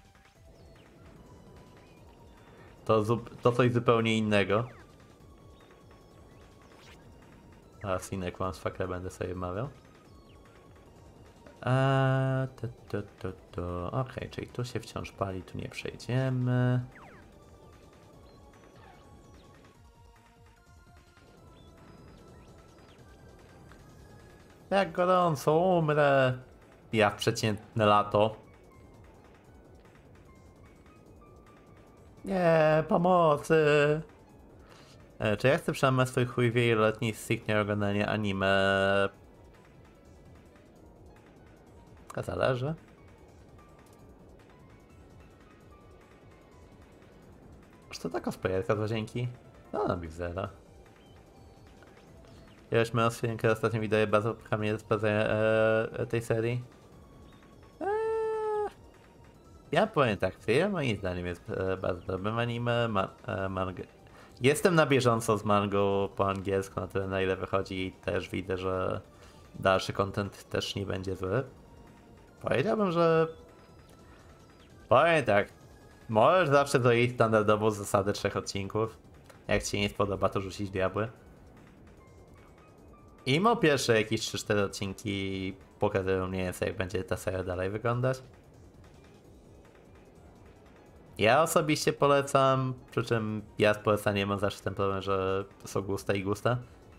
To, to coś zupełnie innego. A inne kłamstwa, które będę sobie mawiał. Eee, to, to, to, to. Okej, okay, czyli tu się wciąż pali, tu nie przejdziemy. Jak gorąco, umrę. Ja w przeciętne lato. Nie, pomocy. E, czy ja chcę przemysł swój chuj wieloletni sticknie oglądanie anime? A zależy. Czy to taka sprayerka z łazienki? No, na Bizera. Ileś moją skrzynkę ostatnio wideo bardzo kamienie sprawdzenia e, tej serii. Eee, ja powiem tak, film moim zdaniem jest e, bardzo dobrym anime. Ma, e, manga. Jestem na bieżąco z mangą po angielsku, na tyle na ile wychodzi i też widzę, że dalszy content też nie będzie zły. Powiedziałbym, że... Powiem tak, możesz zawsze dojść standardową zasadę trzech odcinków. Jak ci się nie spodoba, to rzucić diabły. I mo pierwsze jakieś trzy cztery odcinki pokazują mniej więcej, jak będzie ta seria dalej wyglądać. Ja osobiście polecam, przy czym ja z polecaniem mam zawsze ten problem, że są gusta i gusta.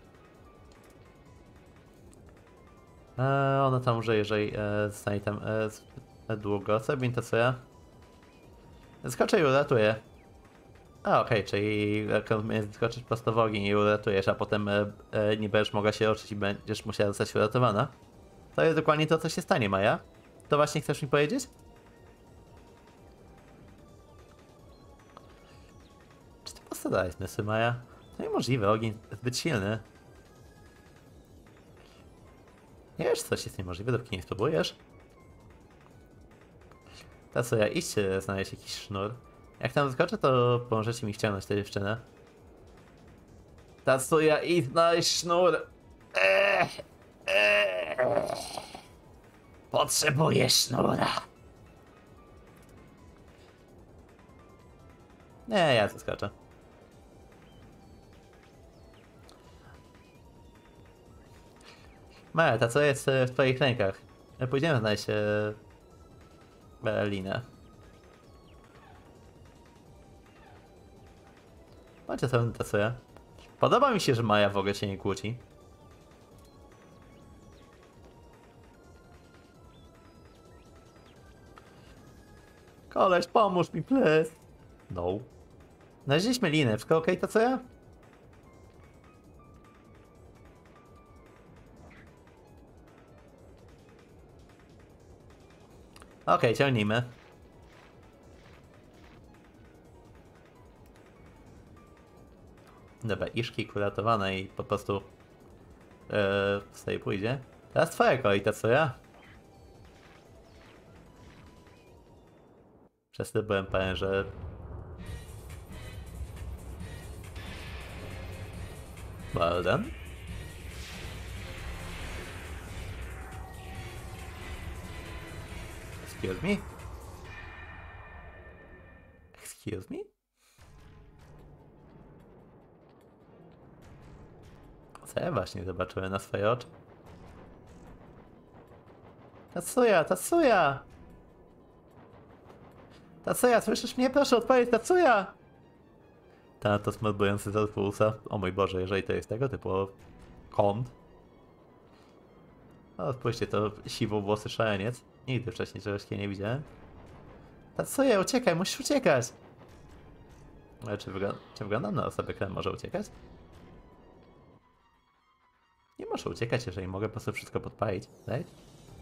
Eee, ono tam, że jeżeli e, zostanie tam e, długo, co mnie interesuje? Skoczę i uratuję. A okej, okay, czyli skoczyć prosto w ogień i uratujesz, a potem e, e, nie będziesz mogła się ruszyć i będziesz musiała zostać uratowana. To jest dokładnie to, co się stanie, Maja. To właśnie chcesz mi powiedzieć? Czy ty postradałeś zmysły, Maja? To niemożliwe, ogień zbyt silny. Nie wiesz, coś jest niemożliwe, dopóki nie spróbujesz. Teraz co ja iść znaleźć jakiś sznur. Jak tam wyskoczę, to pomożecie mi ściągnąć tę dziewczynę. Tatsuya, i znaleźć sznur! Eee, eee. Potrzebuję sznura! Nie, ja zaskoczę. Maja, ta co jest w twoich rękach? Pójdziemy znaleźć e, linę. Macie sobie tacuję. Podoba mi się, że Maja w ogóle się nie kłóci. Koleś, pomóż mi, please. No. Znaleźliśmy linę, wszystko okej, to co ja? Okej, okay, ciągnijmy. Dobra, Iszki kuratowane i po prostu yy, sobie pójdzie. Teraz twoja kolej, to co ja? Przez to byłem pewien, że... Well done. Excuse me? Excuse me? Co ja właśnie zobaczyłem na swoje oczy? Tatsuya, Tatsuya! Tatsuya, słyszysz mnie? Proszę odpowiedz, Tatsuya! Ta to smordujący z Alfusa. O mój Boże, jeżeli to jest tego typu kąt. O, spójrzcie, to siwowłosy szaleniec. Nigdy wcześniej czegoś takiego nie widziałem. Tatsuya, uciekaj, musisz uciekać! Ale czy, wygląda, czy wyglądam na osobę, która może uciekać? Nie muszę uciekać, jeżeli mogę po prostu wszystko podpalić, right?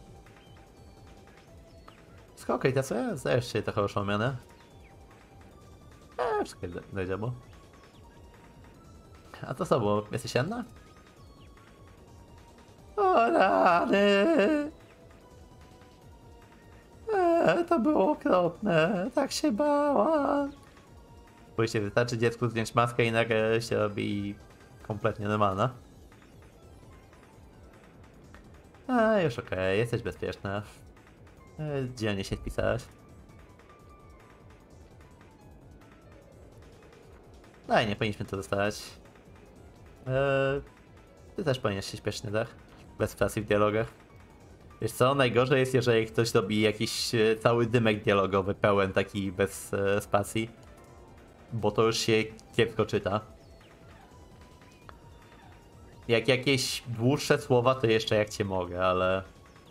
Skokaj, Tatsuya, zdajesz się trochę oszołomiony. Eee, wszystko dojdzie, bo... A to co było? Jesteś Anna? O rany! Eee, to było okropne, tak się bałam. Spójrzcie, wystarczy dziecku zdjąć maskę i nagle się robi kompletnie normalna. A, już okej, okay, jesteś bezpieczna. Eee, dzielnie się wpisałaś. No i nie powinniśmy to dostać. Eee, ty też powinieneś się śpieszyć na dach. Bez pracy w dialogach. Wiesz co, najgorzej jest, jeżeli ktoś robi jakiś e, cały dymek dialogowy, pełen taki bez e, spacji. Bo to już się kiepsko czyta. Jak jakieś dłuższe słowa, to jeszcze jak cię mogę, ale...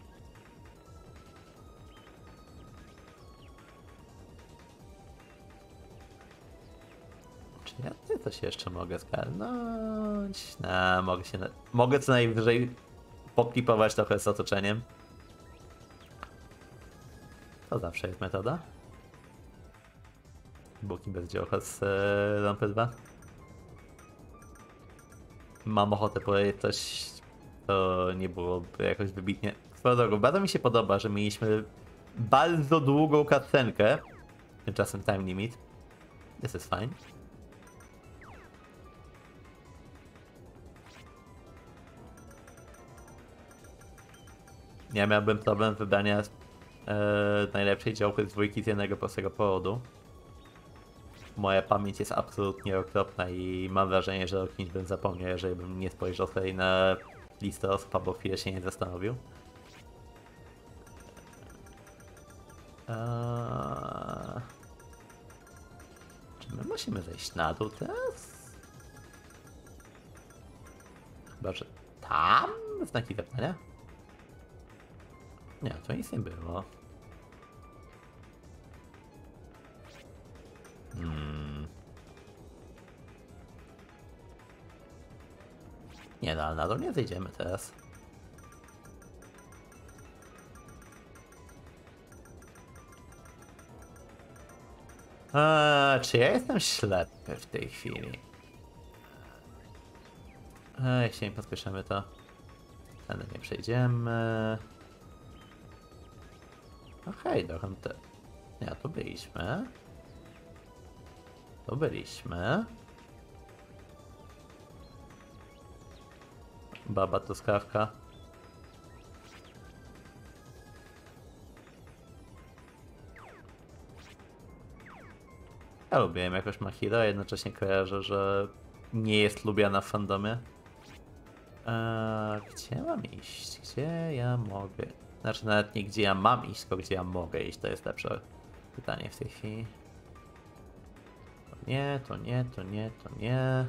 Czy ja ty coś jeszcze mogę zgarnąć? No, mogę się... Na... Mogę co najwyżej poklipować trochę z otoczeniem. To zawsze jest metoda. Buki bez dziołcha z e, lampy dwa. Mam ochotę powiedzieć coś, to nie byłoby jakoś wybitnie. Swoją drogą, bardzo mi się podoba, że mieliśmy bardzo długą cutscenkę. Tymczasem time limit. This is fine. Ja miałbym problem wybrania e, najlepszej działki z dwójki z jednego prostego powodu. Moja pamięć jest absolutnie okropna i mam wrażenie, że o kimś bym zapomniał, jeżeli bym nie spojrzał sobie na listę osób, albo chwilę się nie zastanowił. Eee... Czy my musimy zejść na dół teraz? Chyba, że tam? Znaki zapytania? Nie, to nic nie było. Hmm. Nie no, ale na dół nie zejdziemy teraz. Eee, czy ja jestem ślepy w tej chwili? Eee, jeśli nie pospieszymy, to tędy nie przejdziemy. Okej, okay, dokąd te... Nie, tu byliśmy. To byliśmy. Baba truskawka. Ja lubiłem jakoś Mahiro, jednocześnie kojarzę, że nie jest lubiana w fandomie. Eee, gdzie mam iść? Gdzie ja mogę? Znaczy nawet nie gdzie ja mam iść, tylko gdzie ja mogę iść, to jest lepsze pytanie w tej chwili. To nie, to nie, to nie, to nie.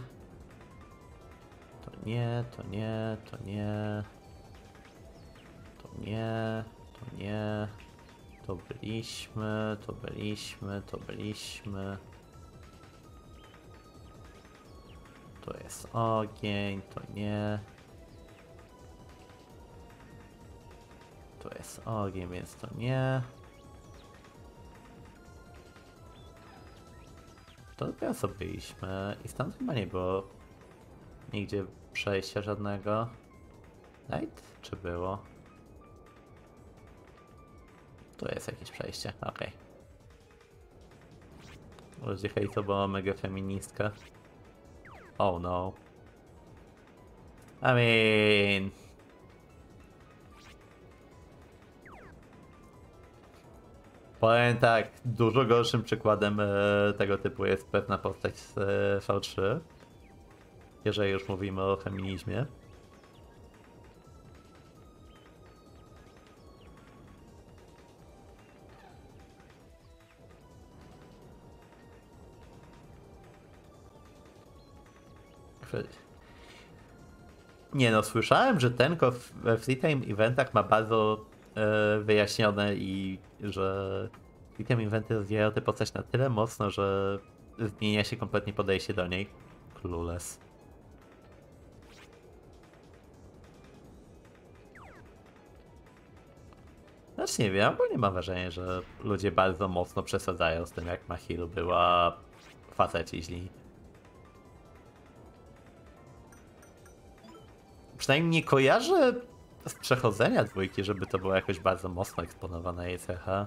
To nie, to nie, to nie. To nie, to nie. To byliśmy, to byliśmy, to byliśmy. To jest ogień, to nie. To jest ogień, więc to nie. To dopiero co byliśmy i stąd chyba nie było nigdzie przejścia żadnego. Light? Czy było? Tu jest jakieś przejście, okej. Okay. Ludzie hej, to była mega feministka. Oh no. I mean... Powiem tak, dużo gorszym przykładem e, tego typu jest pewna postać z e, V trzy. Jeżeli już mówimy o feminizmie. Nie no, słyszałem, że Tenko we Free Time Eventach ma bardzo e, wyjaśnione i że Free Time Eventy rozwijają tę postać na tyle mocno, że zmienia się kompletnie podejście do niej. Clueless. Znaczy nie wiem, bo nie mam wrażenia, że ludzie bardzo mocno przesadzają z tym, jak Mahiro była faceci źli. Przynajmniej nie kojarzę z przechodzenia dwójki, żeby to była jakoś bardzo mocno eksponowana jej cecha.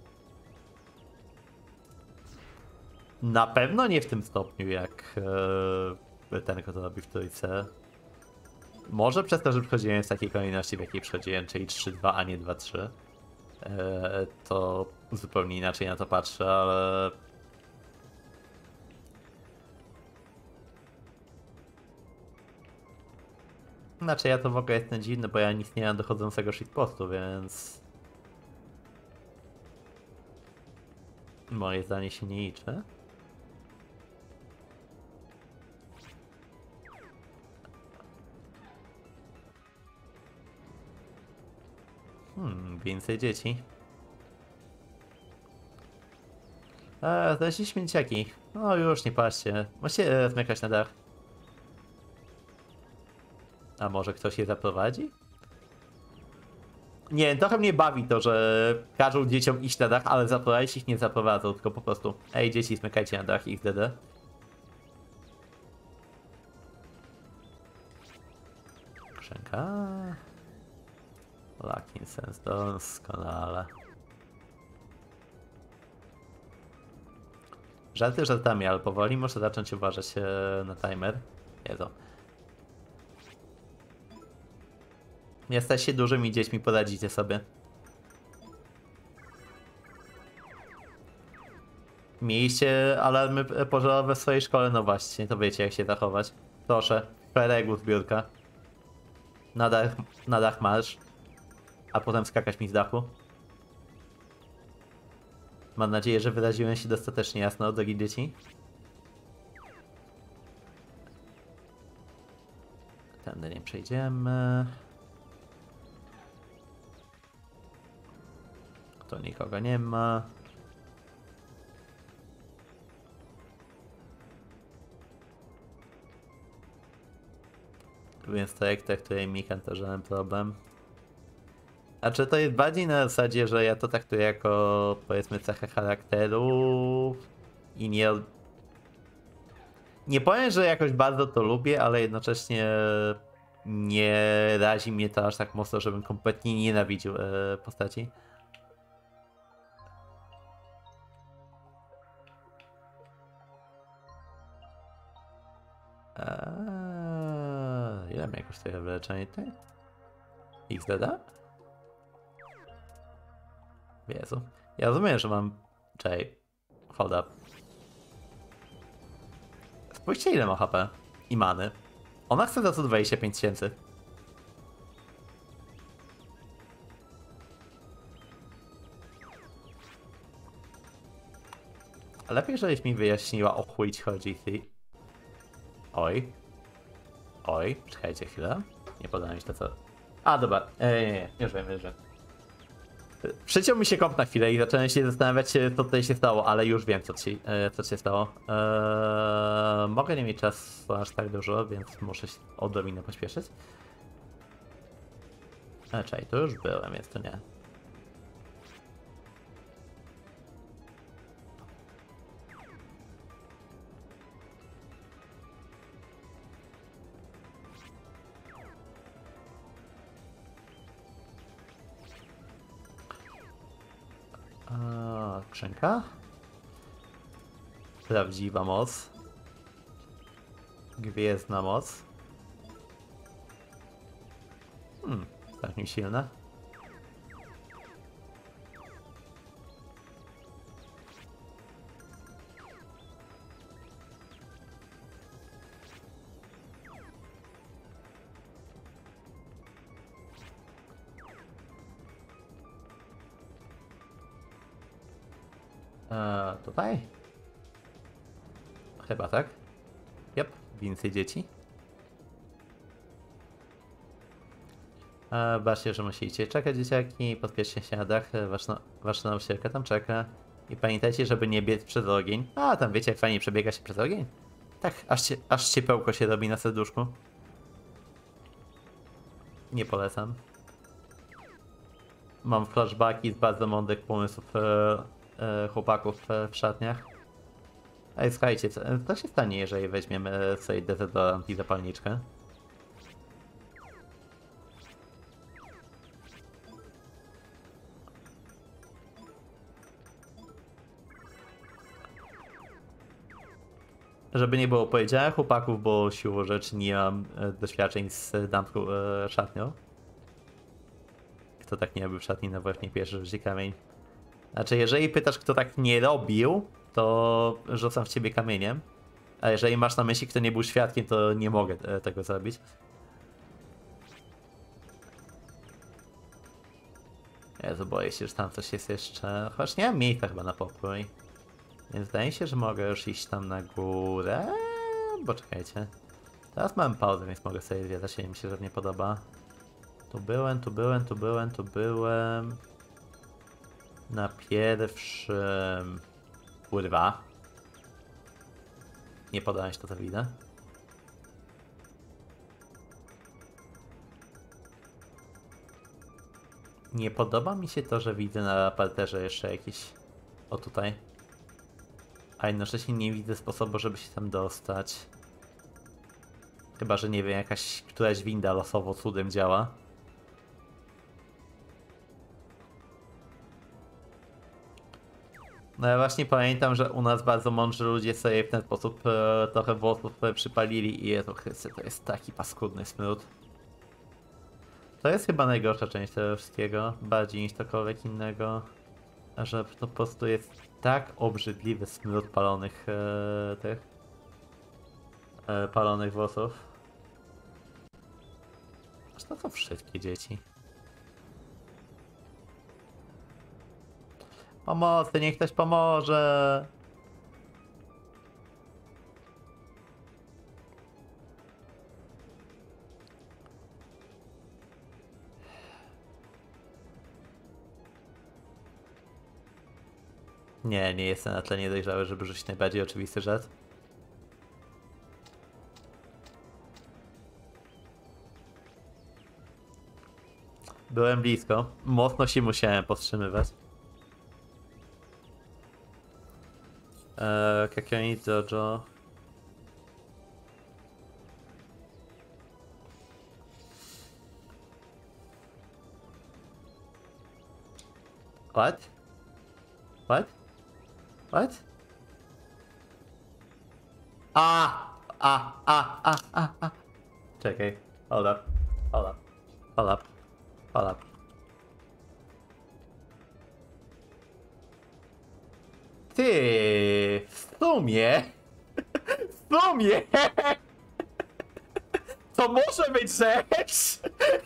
Na pewno nie w tym stopniu, jak e, ten, kto to robi w trójce. Może przez to, że przychodziłem w takiej kolejności, w jakiej przychodziłem, czyli trzy dwa, a nie dwa trzy. E, to zupełnie inaczej na to patrzę, ale... Znaczy ja to w ogóle jestem dziwny, bo ja nic nie mam dochodzącego shitpostu, więc... Moje zdanie się nie liczy. Hmm, więcej dzieci. Eee, znaleźli śmieciaki. No już, nie patrzcie. Musicie e, zmykać na dach. A może ktoś je zaprowadzi? Nie, trochę mnie bawi to, że każą dzieciom iść na dach, ale zaprowadzić ich nie zaprowadzą, tylko po prostu ej dzieci, smykajcie na dach, ich d. Krzynka. Lacking Sense, doskonale. Żarty żartami, ale powoli muszę zacząć uważać e, na timer. Jezu. Jesteście dużymi dziećmi, poradzicie sobie. Mieliście alarmy pożarowe w swojej szkole? No właśnie, to wiecie jak się zachować. Proszę, w szeregu zbiórka. Na dach, na dach marsz. A potem skakać mi z dachu. Mam nadzieję, że wyraziłem się dostatecznie jasno, drogi dzieci. Tędy nie przejdziemy. Tu nikogo nie ma. Więc to jak traktuje Mikan, to żaden problem. A czy to jest bardziej na zasadzie, że ja to traktuję jako, powiedzmy, cechę charakteru i nie... Nie powiem, że jakoś bardzo to lubię, ale jednocześnie nie razi mnie to aż tak mocno, żebym kompletnie nienawidził e, postaci. Eee, ile mnie kosztuje wyleczenie tutaj? X D D? Jezu. Ja rozumiem, że mam... Czekaj. Hold up. Spójrzcie, ile ma H P i many. Ona chce za to dwadzieścia pięć tysięcy. Lepiej, żebyś mi wyjaśniła, o chuj ci chodzi, ty. Oj. Oj, czekajcie chwilę. Nie podałem mi się to co... A, dobra. Ej, nie, nie, już wiem, już wiem. Przyciął mi się komp na chwilę i zacząłem się zastanawiać, co tutaj się stało, ale już wiem, co ci, co się stało. Eee, mogę nie mieć czasu aż tak dużo, więc muszę się odrobinę pośpieszyć. E, czekaj, to już byłem, więc to nie. A, skrzynka? Prawdziwa moc. Gwiezdna moc. Hmm, całkiem silna. Eee, tutaj? Chyba tak. Jep, więcej dzieci. Eee, baczcie, że musicie czekać, dzieciaki. Podpieszcie się na dach. Wasza, wasza nauczycielka tam czeka. I pamiętajcie, żeby nie biec przez ogień. A, tam wiecie, jak fajnie przebiega się przez ogień? Tak, aż, cie, aż ciepełko się robi na serduszku. Nie polecam. Mam flashbacki z bardzo mądrych pomysłów e, e, chłopaków e, w szatniach. Ej, słuchajcie, co, co się stanie, jeżeli weźmiemy sobie dezodorant i zapalniczkę? Żeby nie było powiedziane chłopaków, bo siłą rzeczy nie mam e, doświadczeń z damską e, szatnią. Kto tak nie robił w szatni, no właśnie pierwszy rzuci kamień. Znaczy, jeżeli pytasz, kto tak nie robił, to rzucam w ciebie kamieniem. A jeżeli masz na myśli, kto nie był świadkiem, to nie mogę e, tego zrobić. Jezu, boję się, że tam coś jest jeszcze... Chociaż nie mam miejsca chyba na pokój. Więc wydaje się, że mogę już iść tam na górę. Bo czekajcie. Teraz mam pauzę, więc mogę sobie zwiedzać, jeśli mi się że nie podoba. Tu byłem, tu byłem, tu byłem, tu byłem. Na pierwszym... Kurwa. Nie podoba mi się to, co widzę. Nie podoba mi się to, że widzę na parterze jeszcze jakieś... O, tutaj. A jednocześnie nie widzę sposobu, żeby się tam dostać. Chyba, że nie wiem, jakaś któraś winda losowo cudem działa. No ja właśnie pamiętam, że u nas bardzo mądrzy ludzie sobie w ten sposób e, trochę włosów e, przypalili i Jezu Chryste, to jest taki paskudny smród. To jest chyba najgorsza część tego wszystkiego, bardziej niż cokolwiek innego. Że to po prostu jest tak obrzydliwy smród palonych e, tych e, palonych włosów. Aż to są wszystkie dzieci. Pomocy, niech ktoś pomoże! Nie, nie jestem na tyle niedojrzały, żeby rzucić najbardziej oczywisty żart. Byłem blisko. Mocno się musiałem powstrzymywać. Eee, Kakioni, Jojo. What? What? What? A! a, a, a, a, a. Czekaj. Hold up. Hold up. Hold up. Hold up. Ty, w sumie, w sumie, to może być rzecz.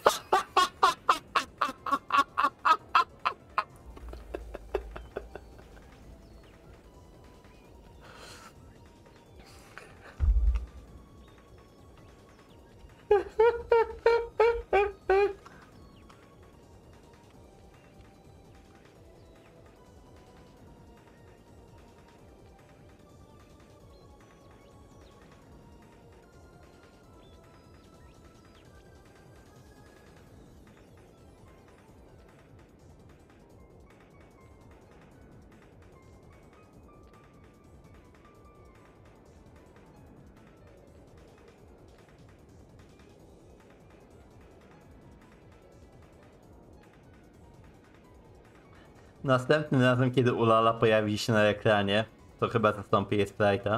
Następnym razem, kiedy Ulala pojawi się na ekranie, to chyba zastąpi jej Sprite'a.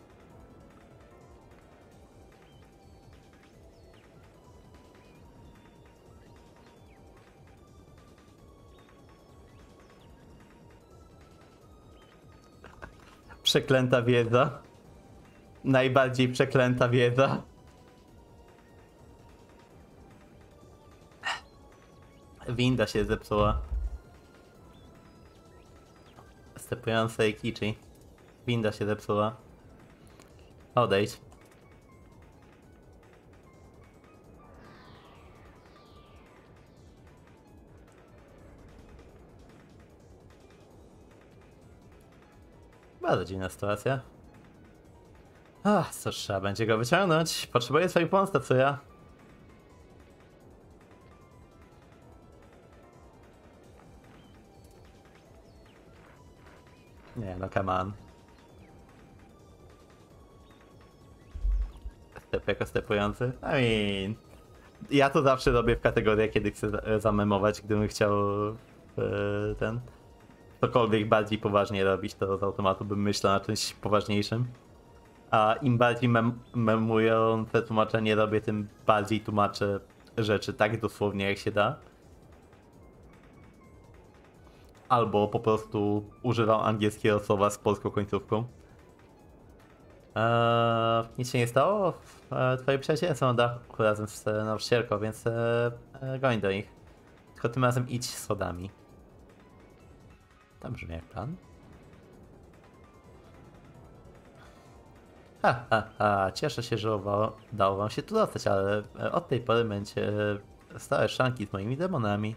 Przeklęta wiedza. Najbardziej przeklęta wiedza. Winda się zepsuła. Stepujące i kiczy. Winda się zepsuła. Odejdź. Bardzo dziwna sytuacja. Ach, co trzeba będzie go wyciągnąć? Potrzebuję swojej pomocy, co ja? Nie no, come on. Step jako stepujący? I mean... Ja to zawsze robię w kategorię, kiedy chcę zamemować, gdybym chciał yy, ten... cokolwiek bardziej poważnie robić, to z automatu bym myślał na czymś poważniejszym. A im bardziej mem memujące tłumaczenie robię, tym bardziej tłumaczę rzeczy tak dosłownie jak się da. Albo po prostu używam angielskiego słowa z polską końcówką. Eee, nic się nie stało? Eee, twoi przyjaciele są na dachu razem z nauczycielką, więc eee, goń do nich. Tylko tym razem idź schodami. Tam brzmi jak plan. Ha, ha, ha. Cieszę się, że udało wam się tu dostać, ale od tej pory będzie stałe szanki z moimi demonami.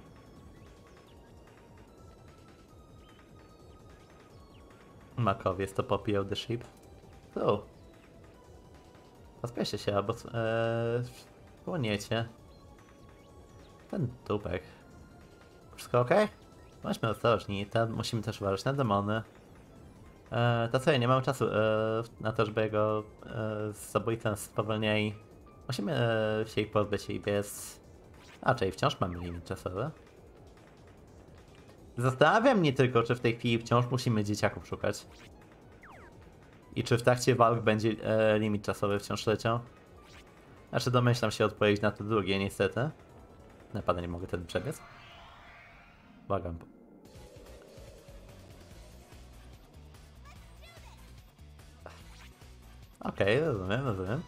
Makowiec to popijał the ship. Tu. Pospieszcie się, albo ee, płoniecie. Ten tubek. Wszystko ok? Bądźmy ostrożni, tam musimy też uważać na demony. E, to co, ja nie mam czasu e, na to, żeby jego e, zabójcę spowolniali. Musimy e, się ich pozbyć i biec. A, czyli wciąż mamy limit czasowy. Zastanawia mnie tylko, czy w tej chwili wciąż musimy dzieciaków szukać. I czy w trakcie walk będzie e, limit czasowy wciąż leciał? Znaczy domyślam się odpowiedzieć na to drugie, niestety. Naprawdę nie mogę ten przebiec. Błagam. Okej, okay, rozumiem, rozumiem.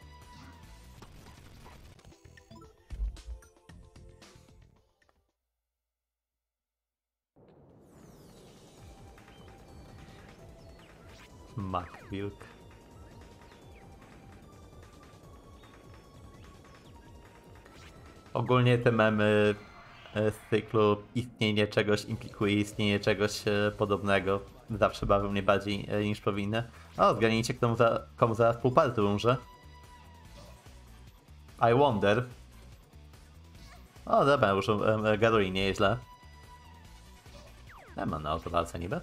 Macwilk. Ogólnie te memy z cyklu istnienie czegoś implikuje istnienie czegoś podobnego. Zawsze bawią mnie bardziej niż powinny. O, zgadnijcie, komu, za, komu zaraz pół party umrze. I wonder. O, dobra, już um, Garui nie jest źle. Ja mam na autowalce niby.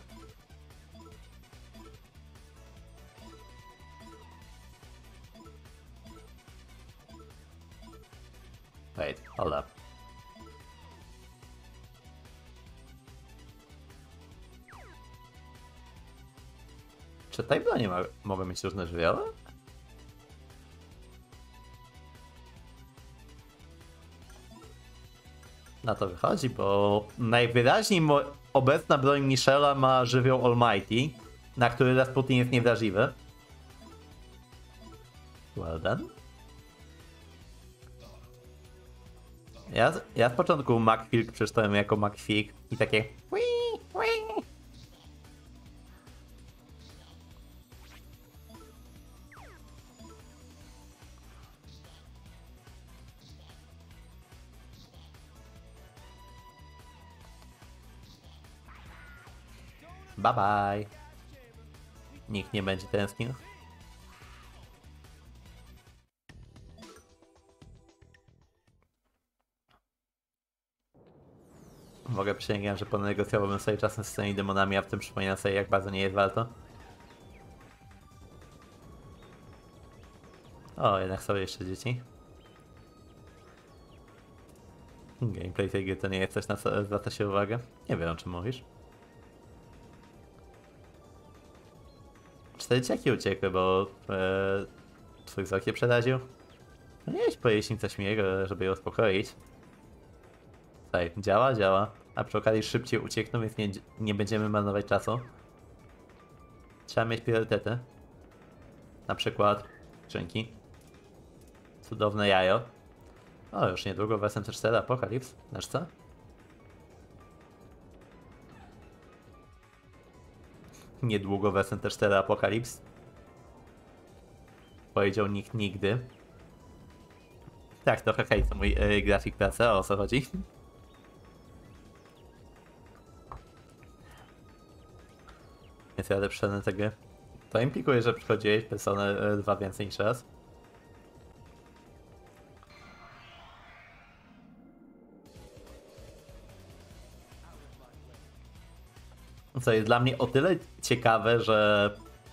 Wait, hold up. Czy tutaj nie ma, mogą mieć różne żywioły? na to wychodzi, bo najwyraźniej mo- obecna broń Michela ma żywioł Almighty, na który Rasputin jest niewrażliwy. Well done. Ja, ja z początku Macfilk przeczytałem jako Macfig i takie wii, wii. Bye bye. Nikt nie będzie tęsknił. Mogę przysięgać, że ponegocjowałbym sobie czasem z tymi demonami, a w tym przypominam sobie, jak bardzo nie jest warto. O, jednak są jeszcze dzieci. Gameplay tej gry to nie jest coś, na co zwraca się uwagę. Nie wiem, o czym mówisz. Cztery dzieciaki uciekły, bo e, twój wzrok je przeraził. No nie jeść pojeść im coś miłego, żeby je uspokoić. Tutaj, działa, działa. A przy okazji szybciej uciekną, więc nie, nie będziemy marnować czasu. Trzeba mieć priorytety. Na przykład skrzynki. Cudowne jajo. O, już niedługo w S M C cztery Apokalips. Znasz co? Niedługo w S M T cztery Apokalips. Powiedział nikt nigdy. Tak, trochę hejt to mój yy, grafik pracy, o co chodzi? Więc ja przyszedłem tego. To implikuje, że przychodziłeś Personę dwa więcej niż raz. Co jest dla mnie o tyle ciekawe, że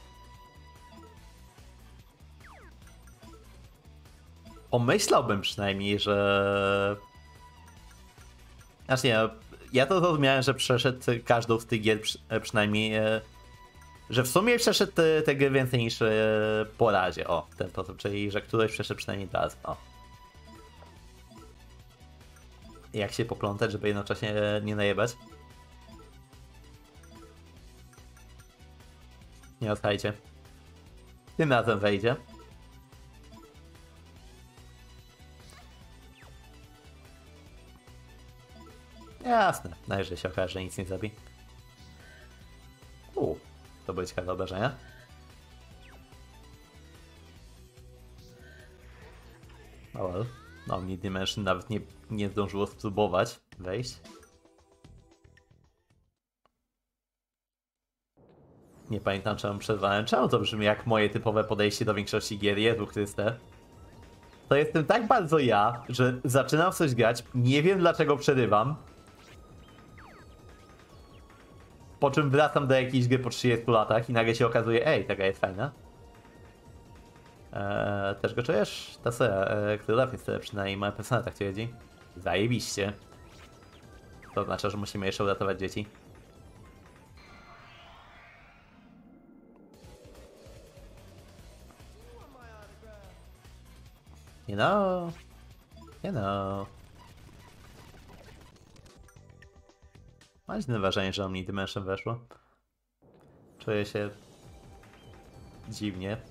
pomyślałbym przynajmniej, że znaczy nie, ja to zrozumiałem, że przeszedł każdą z tych gier przy, przynajmniej, że w sumie przeszedł te, te gry więcej niż po razie, o, w ten sposób, czyli że któryś przeszedł przynajmniej raz, o. Jak się poplątać, żeby jednocześnie nie najebać. Nie odchajcie. Tym razem wejdzie. Jasne, najwyżej się okaże, że nic nie zabi. Uuu, to były ciekawe obrażenia. Oh well. No, Omnidimension nawet nie, nie zdążyło spróbować wejść. Nie pamiętam, czemu przerwałem. Czemu to brzmi jak moje typowe podejście do większości gier? Jezu Chryste. To jestem tak bardzo ja, że zaczynam w coś grać, nie wiem dlaczego przerywam. Po czym wracam do jakiejś gry po trzydziestu latach i nagle się okazuje, ej, taka jest fajna. Eee, też go czujesz? Ta seria, eee, która jest tyle przynajmniej moja persona tak twierdzi. Zajebiście. To oznacza, że musimy jeszcze uratować dzieci. You know. You know. Mam dziwne wrażenie, że Omnidimension weszło. Czuję się dziwnie.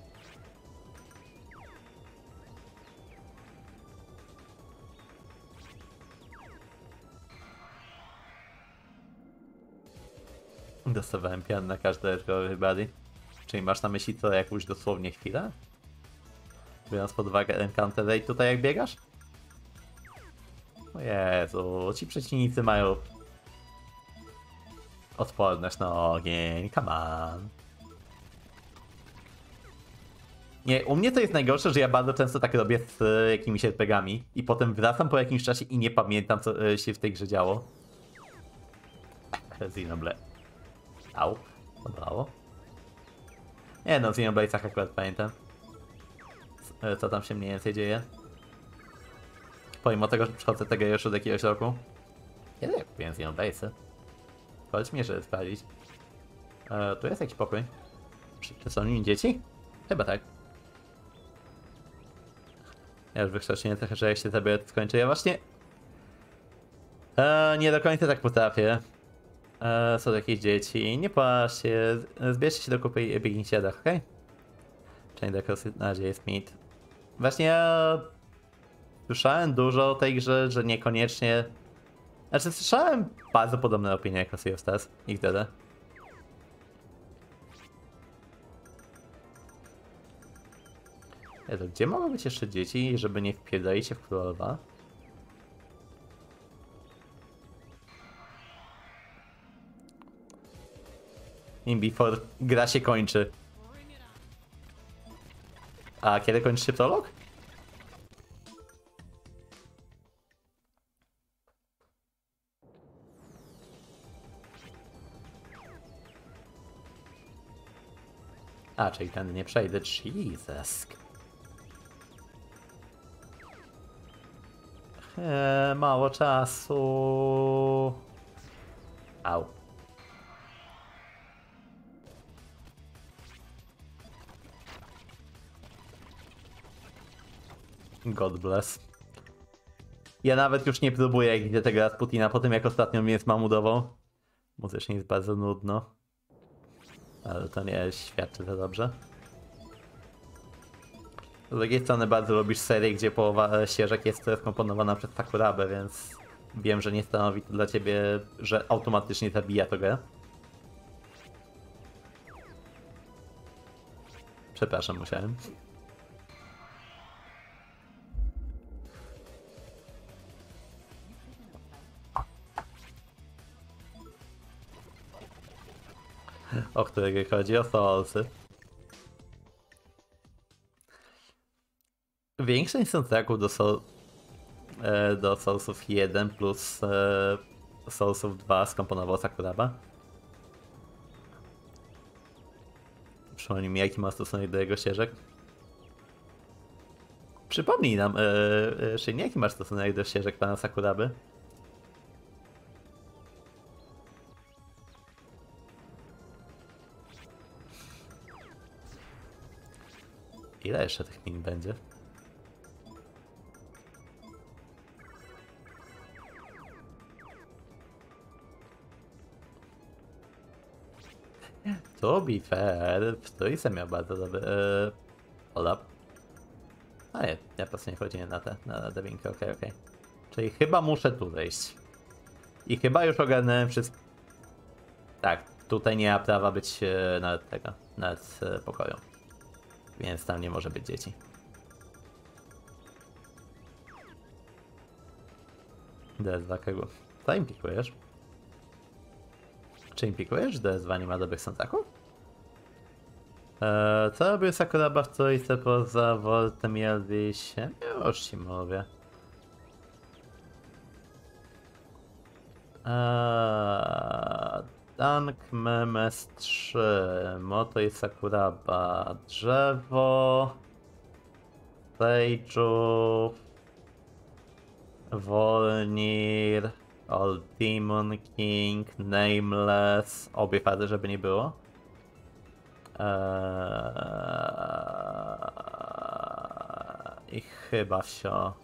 Dostawałem pian na każde everybody. Czyli masz na myśli to jakąś dosłownie chwilę? Biorąc pod uwagę encounter rate tutaj jak biegasz? O Jezu, ci przeciwnicy mają odporność na ogień, come on. Nie, u mnie to jest najgorsze, że ja bardzo często tak robię z jakimiś er pe gami i potem wracam po jakimś czasie i nie pamiętam, co się w tej grze działo. Xenoblade. Au, podało. Nie no, w Xenoblade'ach akurat pamiętam, co tam się mniej więcej dzieje. Pomimo tego, że przychodzę tego już od jakiegoś roku. Kiedy ja kupiłem Xenoblade'y? Powiedz mi, żeby spalić. E, tu jest jakiś pokój. Czy, czy są nim dzieci? Chyba tak. Ja już wykształcenie trochę, że jak się zabiorę, to skończę. Ja właśnie... E, nie do końca tak potrafię. E, są jakieś dzieci. Nie płacz się. Zbierzcie się do kupy i biegnijcie dach, okej? Przynajmniej na razie jest mit. Właśnie ja słyszałem dużo o tej grze, że niekoniecznie... Znaczy słyszałem bardzo podobne opinie jak o Sea of Stars i wtedy. Jezu, gdzie mogą być jeszcze dzieci, żeby nie wpierdali się w królowa? In before gra się kończy. A kiedy kończy się prolog? A, czyli ten nie przejdę. Jesus. Eee, mało czasu. Au. God bless. Ja nawet już nie próbuję, jak idę tego Rasputina po tym, jak ostatnio mnie zmamudował. Muzycznie jest bardzo nudno. Ale to nie świadczy za dobrze. Z drugiej strony bardzo lubisz serię, gdzie połowa ścieżek jest skomponowana przez Sakurabę, więc wiem, że nie stanowi to dla ciebie, że automatycznie zabija to grę. Przepraszam, musiałem. O którego chodzi? O Soulsy. Większość soundtracków do, Soul, e, do Soulsów jeden plus e, Soulsów dwa skomponował Sakuraba. Przypomnij mi, jaki ma stosunek do jego ścieżek. Przypomnij nam, e, e, czy nie, jaki masz stosunek do ścieżek pana Sakuraby? Ile jeszcze tych min będzie? To be fair, to i sam miał bardzo dobry... Yy, hold up. A nie, ja po prostu nie chodziłem na te, na debinki, okej, okay, okej. Okay. Czyli chyba muszę tu wejść. I chyba już ogarnąłem wszystko. Tak, tutaj nie ma prawa być yy, nawet tego, nawet yy, pokoju. Więc tam nie może być dzieci. D S dwa kogo? Co implikujesz? Czy implikujesz, że D S dwa nie ma dobrych soundtracków? Eee, co robił Sakuraba w trójce poza Voltem i Elvisiem? Już ci mówię. Eee, Dank Memes trzy, Moto i Sakuraba, Drzewo, Seiju, Volnir, Old Demon King, Nameless, obie fady, żeby nie było. Eee, I chyba wsio.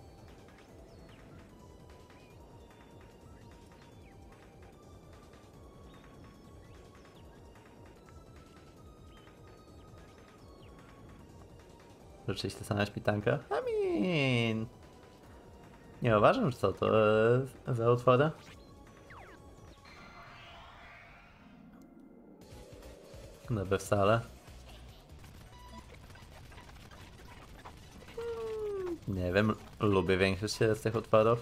Rzeczywiście sama śmitanka? I mean... Nie uważam, że co to e, za utwory. Dobre wcale. Nie wiem, lubię większość z tych utworów.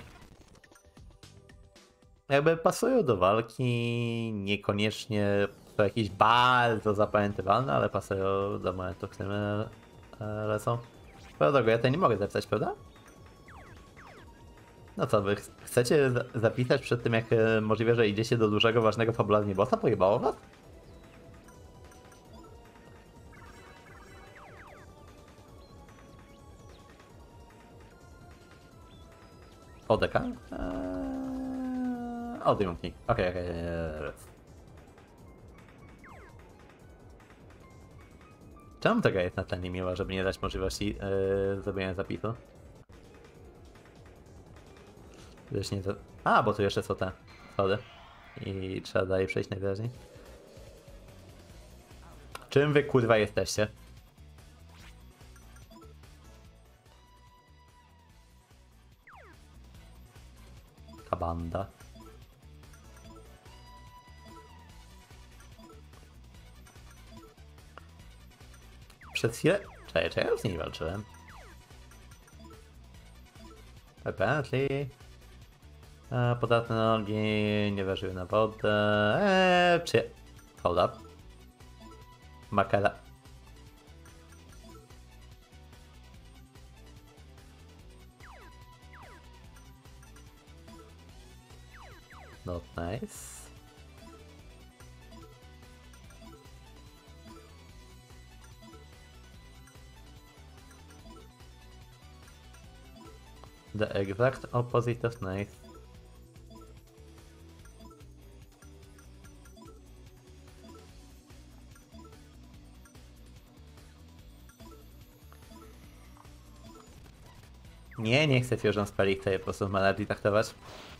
Jakby pasują do walki, niekoniecznie to jakieś bardzo zapamiętywalne, ale pasują do momentu, w którym e, lecą. Prawda, ja to nie mogę zapisać, prawda? No co, wy ch chcecie zapisać przed tym, jak e, możliwe, że idziecie do dużego, ważnego fabularnie bossa? Pojebało was? O D K? Eee... O, Demon King. Okej, okej. Czemu tego jest na tle nie miła, żeby nie dać możliwości yy, zrobienia zapisu? Wiesz, nie to... A, bo tu jeszcze są te schody. I trzeba dalej przejść najwyraźniej. Czym wy kurwa jesteście? Kabanda. Przez chwilę... Czekaj, czy ja już z niej walczyłem? Apparently. E, podatne nogi, nie ważyły na wodę. Eee, czy... Hold up. Makela. Not nice. The exact opposite of nice. Nie, nie chcę Fusion spalić, chcę je po prostu w Maladii traktować.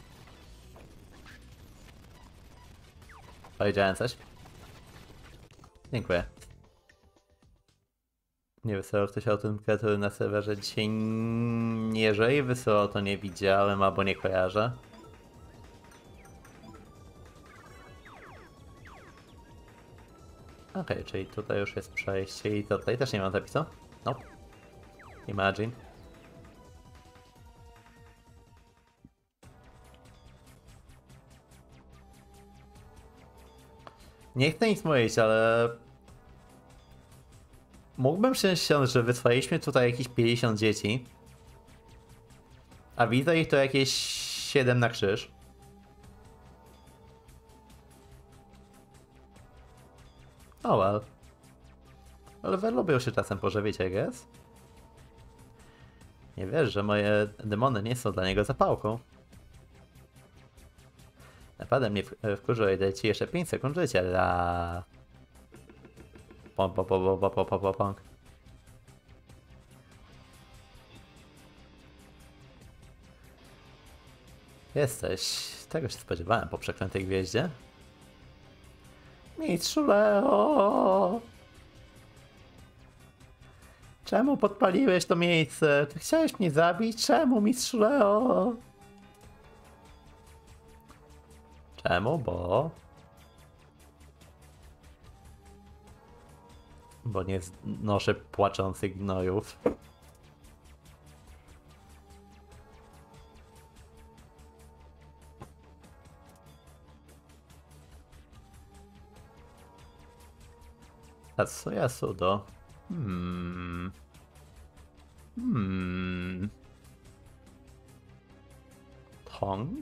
Powiedziałem coś? Dziękuję. Nie wysyłał ktoś o tym który na serwerze dzisiaj. Jeżeli wysyłał, to nie widziałem albo nie kojarzę. Okej, okay, czyli tutaj już jest przejście i tutaj też nie mam zapisu? No. Imagine. Nie chcę nic mówić, ale... Mógłbym przysiąc, że wysłaliśmy tutaj jakieś pięćdziesiąt dzieci. A widzę ich to jakieś siedem na krzyż. Oh well. Ale lubią się czasem pożywić, I guess. Nie wiesz, że moje demony nie są dla niego zapałką. Naprawdę mnie wkurzyło i daję ci jeszcze pięć sekund życia dla... Pom, pom, pom, pom, pom, pom, pom, pom. Jesteś. Tego się spodziewałem po przeklętej gwieździe. Mistrzu Leo! Czemu podpaliłeś to miejsce? Ty chciałeś mnie zabić? Czemu, mistrzu Leo? Czemu? Bo... Bo nie znoszę płaczących gnojów. Tatsuya Sudo. Hmm. Hmm. Tong?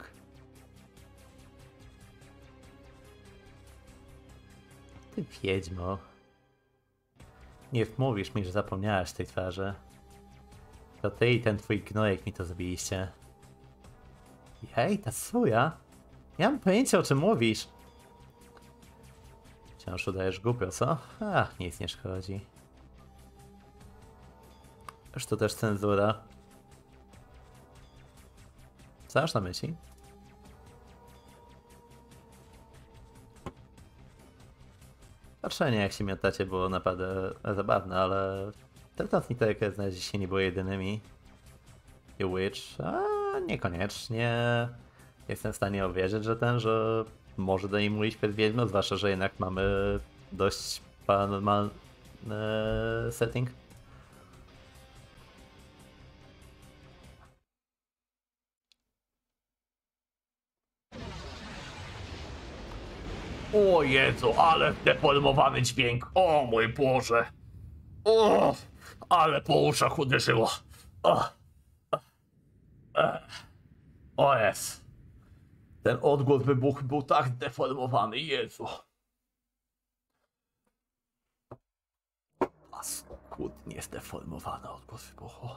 Ty wiedźmo. Nie wmówisz mi, że zapomniałaś tej twarzy. To ty i ten twój gnojek mi to zabiliście. Hej, Tatsuya? Nie mam pojęcia, o czym mówisz. Wciąż udajesz głupio, co? Ach, nic nie szkodzi. Już to też cenzura. Co masz na myśli? Patrzenie jak się miotacie było naprawdę zabawne, ale te transmiterki znaleźli się nie były jedynymi. I Witch, a niekoniecznie. Jestem w stanie uwierzyć, że ten, że może do niej mówić przed wiedźmą, zwłaszcza, że jednak mamy dość paranormalny setting. O Jezu, ale zdeformowany dźwięk. O mój Boże. O, ale po uszach uderzyło. O, o jest. Ten odgłos wybuchu był tak zdeformowany, Jezu. Paskudnie zdeformowany odgłos wybuchu.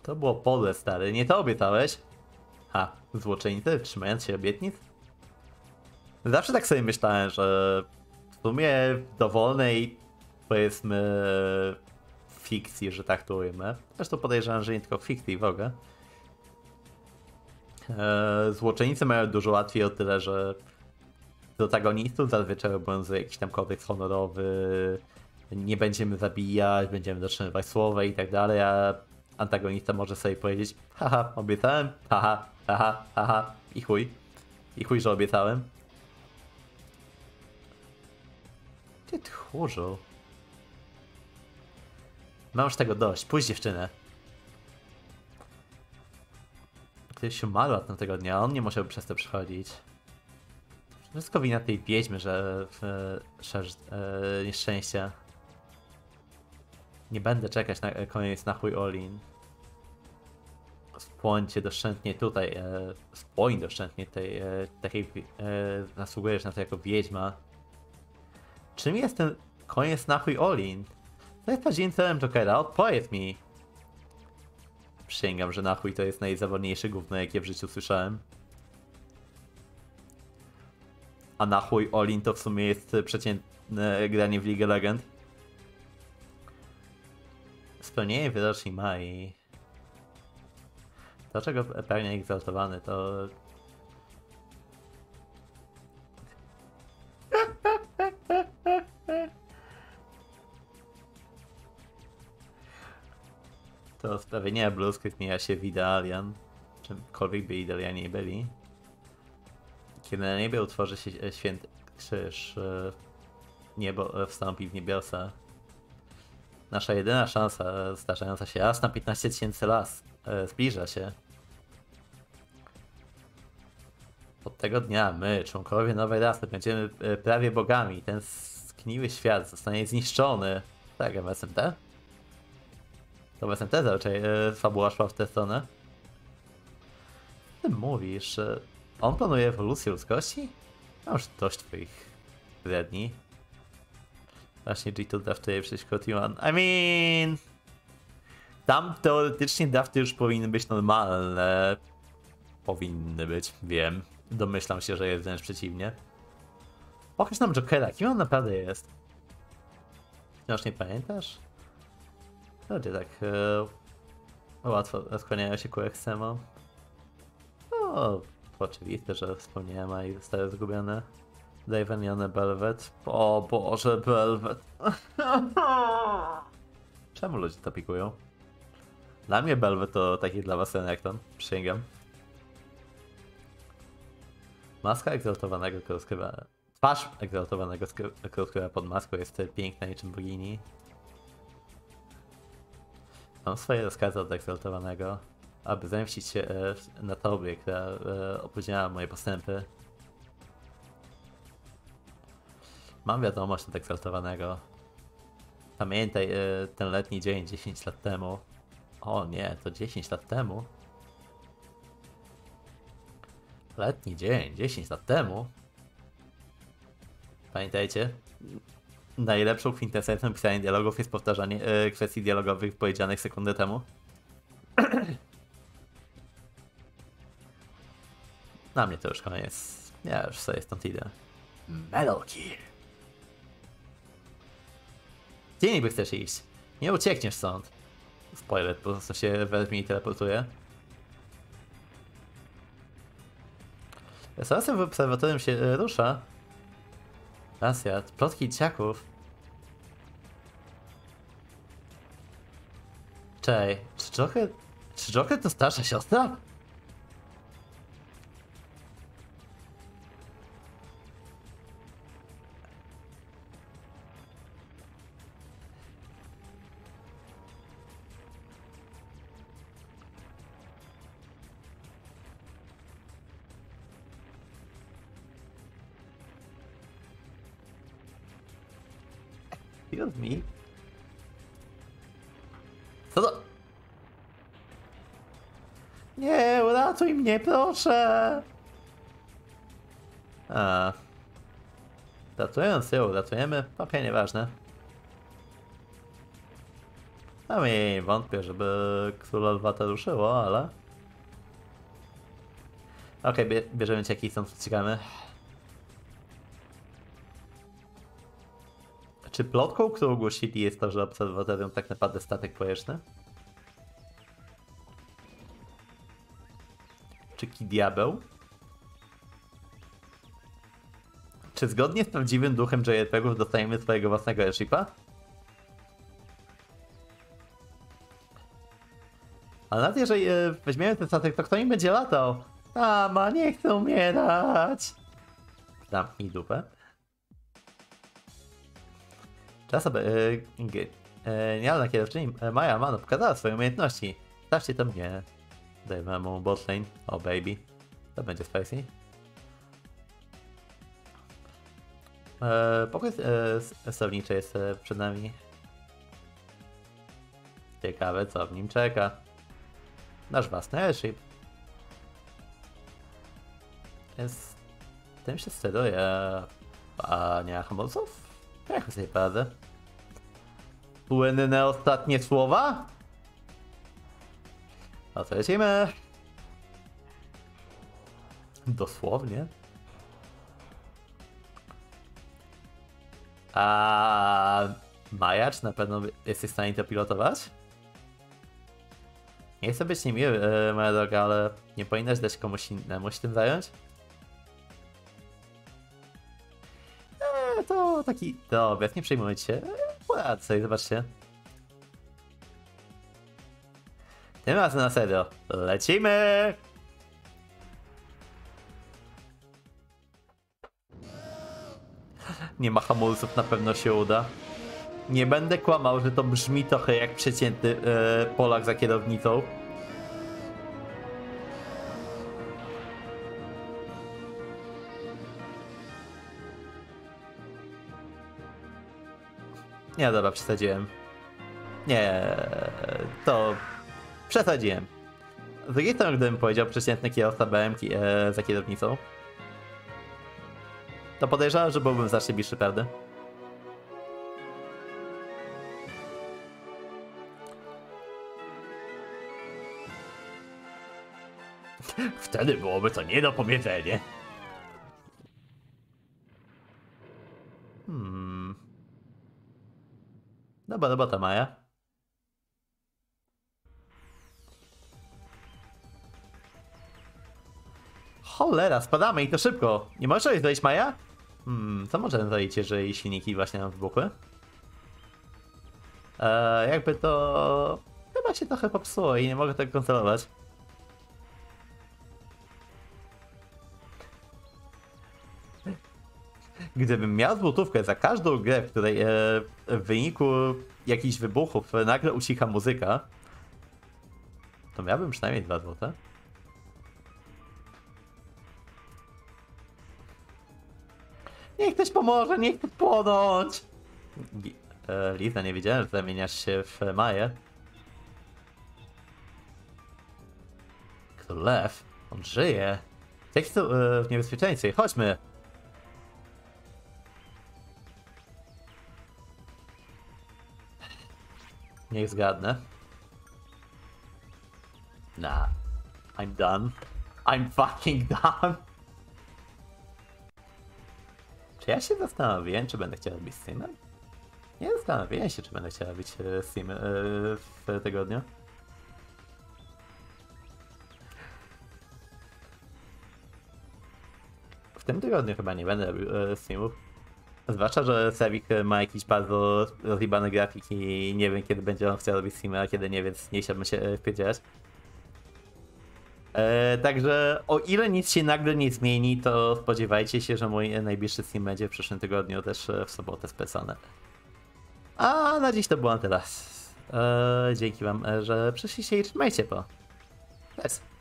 To było podłe, stary. Nie to obiecałeś? Ha, złoczyńcy, trzymając się obietnic? Zawsze tak sobie myślałem, że w sumie w dowolnej, powiedzmy, fikcji, że tak to ujmę. Zresztą podejrzewam, że nie tylko w fikcji w ogóle. Eee, złoczyńcy mają dużo łatwiej o tyle, że protagonistów zazwyczaj obowiązuje jakiś tam kodeks honorowy, nie będziemy zabijać, będziemy dotrzymywać słowa i tak dalej, a antagonista może sobie powiedzieć: haha, obiecałem, haha, haha, haha, i chuj. I chuj, że obiecałem. Ty tchórzu. Mam już tego dość, pójdź dziewczynę. Gdybyś się umarła tego dnia, on nie musiał przez to przychodzić. Wszystko wina tej wiedźmy, że w szerz e, nieszczęścia. Nie będę czekać na koniec na chuj Olin. Spłońcie doszczętnie tutaj. E, spłoń doszczętnie tej, e, takiej, e, zasługujesz na to jako wiedźma. Czym jest ten koniec na chuj Olin? To jest prawdziwym celem Jokera, odpowiedz mi. Przysięgam, że na chuj to jest najzawodniejsze gówno, jakie w życiu słyszałem. A na chuj Olin to w sumie jest przeciętne granie w League of Legends. Spełnienie wyroczni Mai. To, czego pragnie egzaltowany, to... To sprawienie bluzki zmienia się w Idealian. Czymkolwiek by Idealianie nie byli. Kiedy na niebie utworzy się święty krzyż, niebo wstąpi w niebiosa. Nasza jedyna szansa, zdarzająca się raz na piętnaście tysięcy lat, zbliża się. Od tego dnia my, członkowie nowej rasy, będziemy prawie bogami. Ten skniły świat zostanie zniszczony. Tak, w S M T? To w S M T zazwyczaj fabuła szła w tę stronę. Ty mówisz, że on planuje ewolucję ludzkości? Mam już dość twoich bredni. Właśnie G two draftuje przeciwko T jeden. I mean... Tam teoretycznie drafty już powinny być normalne. Powinny być, wiem. Domyślam się, że jest wręcz przeciwnie. Pokaż nam Jokera, kim on naprawdę jest? Wciąż nie pamiętasz? Ludzie tak e, łatwo skłaniają się ku ekstremom. O, oczywiste, że wspomniałem, a i zostały zgubione. Davenione Belvet. O Boże, Belvet. Czemu ludzie to pikują? Dla mnie Belvet to taki dla was Renekton. Przysięgam. Maska egzaltowanego, która skrywa... Twarz egzaltowanego, która skrywa pod maską, jest piękna niczym bogini. Mam swoje rozkazy od egzaltowanego, aby zemścić się e, na tobie, która e, opóźniała moje postępy. Mam wiadomość od egzaltowanego. Pamiętaj e, ten letni dzień dziesięć lat temu. O nie, to dziesięć lat temu? Letni dzień dziesięć lat temu? Pamiętajcie, najlepszą kwintesencją pisania dialogów jest powtarzanie e, kwestii dialogowych powiedzianych sekundę temu. Na mnie to już koniec. Ja już sobie stąd idę. Metal Gear. Gdzie niby chcesz iść? Nie uciekniesz stąd. Spoiler, po prostu się weźmie i teleportuje. Restauracja w obserwatorium się e, rusza. Racja, plotki dzieciaków. Czej, czy Joker... Czy Joker to starsza siostra? Excuse me? Co to? Nie, uratuj mnie, proszę! A. Ratując ją, ratujemy? Okej, nieważne. No i wątpię, żeby Króla Lwa to ruszyło, ale... Okej, okay, bie bierzemy cię, jaki stąd uciekamy. Czy plotką, którą ogłosili, jest to, że obserwatorium tak naprawdę statek powietrzny? Czy Kidiabeł? Czy zgodnie z prawdziwym duchem J R P Gów dostajemy swojego własnego airshipa? Ale nawet jeżeli e, weźmiemy ten statek, to kto im będzie latał? Tama, nie chcę umierać! Zamknij dupę. Czas aby... E, e, Nialna kierowczyni e, Maja Mano pokazała swoje umiejętności. Stawcie to mnie. Dajmy mu botlane. O oh, baby. To będzie spicy. E, pokój e, sterowniczy jest e, przed nami. Ciekawe, co w nim czeka. Nasz własny airship. Jest... Tym się steruje... Panie hamulców? Jak sobie poradzę? Płynne ostatnie słowa? No to lecimy. Dosłownie. A Maja, czy na pewno jesteś w stanie to pilotować? Nie chcę być niemiły, e, moja droga, ale nie powinnaś dać komuś innemu się tym zająć? Eee, to taki... Dobra, nie przejmujcie się. Poradzę sobie, zobaczcie. Tym razem na serio. Lecimy! Nie ma hamulców, na pewno się uda. Nie będę kłamał, że to brzmi trochę jak przeciętny e, Polak za kierownicą. Nie, dobra, przesadziłem. Nie, to przesadziłem. Z drugiej strony, gdybym powiedział przeciętny kierowca B M K e, za kierownicą, to podejrzewam, że byłbym znacznie bliższy prawdy. Wtedy byłoby to nie do powiedzenia. Hmm. Dobra robota, Maja. Cholera, spadamy i to szybko. Nie możesz zejść, Maja? Hmm, co możemy zrobić, jeżeli silniki właśnie nam wybuchły? Eee, jakby to... Chyba się trochę popsuło i nie mogę tego kontrolować. Gdybym miał złotówkę za każdą grę, w której e, w wyniku jakichś wybuchów nagle ucicha muzyka, to miałbym przynajmniej dwa złote. Niech ktoś pomoże, niech ktoś płonąć! E, Liza, nie wiedziałem, że zamieniasz się w Maję. Król Lew? On żyje. Jak są e, w niebezpieczeństwie? Chodźmy! Niech zgadnę. Nah. I'm done. I'm fucking done. Czy ja się zastanawiałem, czy będę chciał robić streamem? Nie zastanawiałem się, czy będę chciał robić streamy w tygodniu. W tym tygodniu chyba nie będę robił streamów. Zwłaszcza, że Sevik ma jakiś bardzo rozjebany grafik i nie wiem, kiedy będzie on chciał robić streamy, a kiedy nie, więc nie chciałbym się wpierdzielać. Eee, także o ile nic się nagle nie zmieni, to spodziewajcie się, że mój najbliższy stream będzie w przyszłym tygodniu, też w sobotę specone. A na dziś to było na tyle. Eee, dzięki wam, że przyszliście i trzymajcie po. Cześć.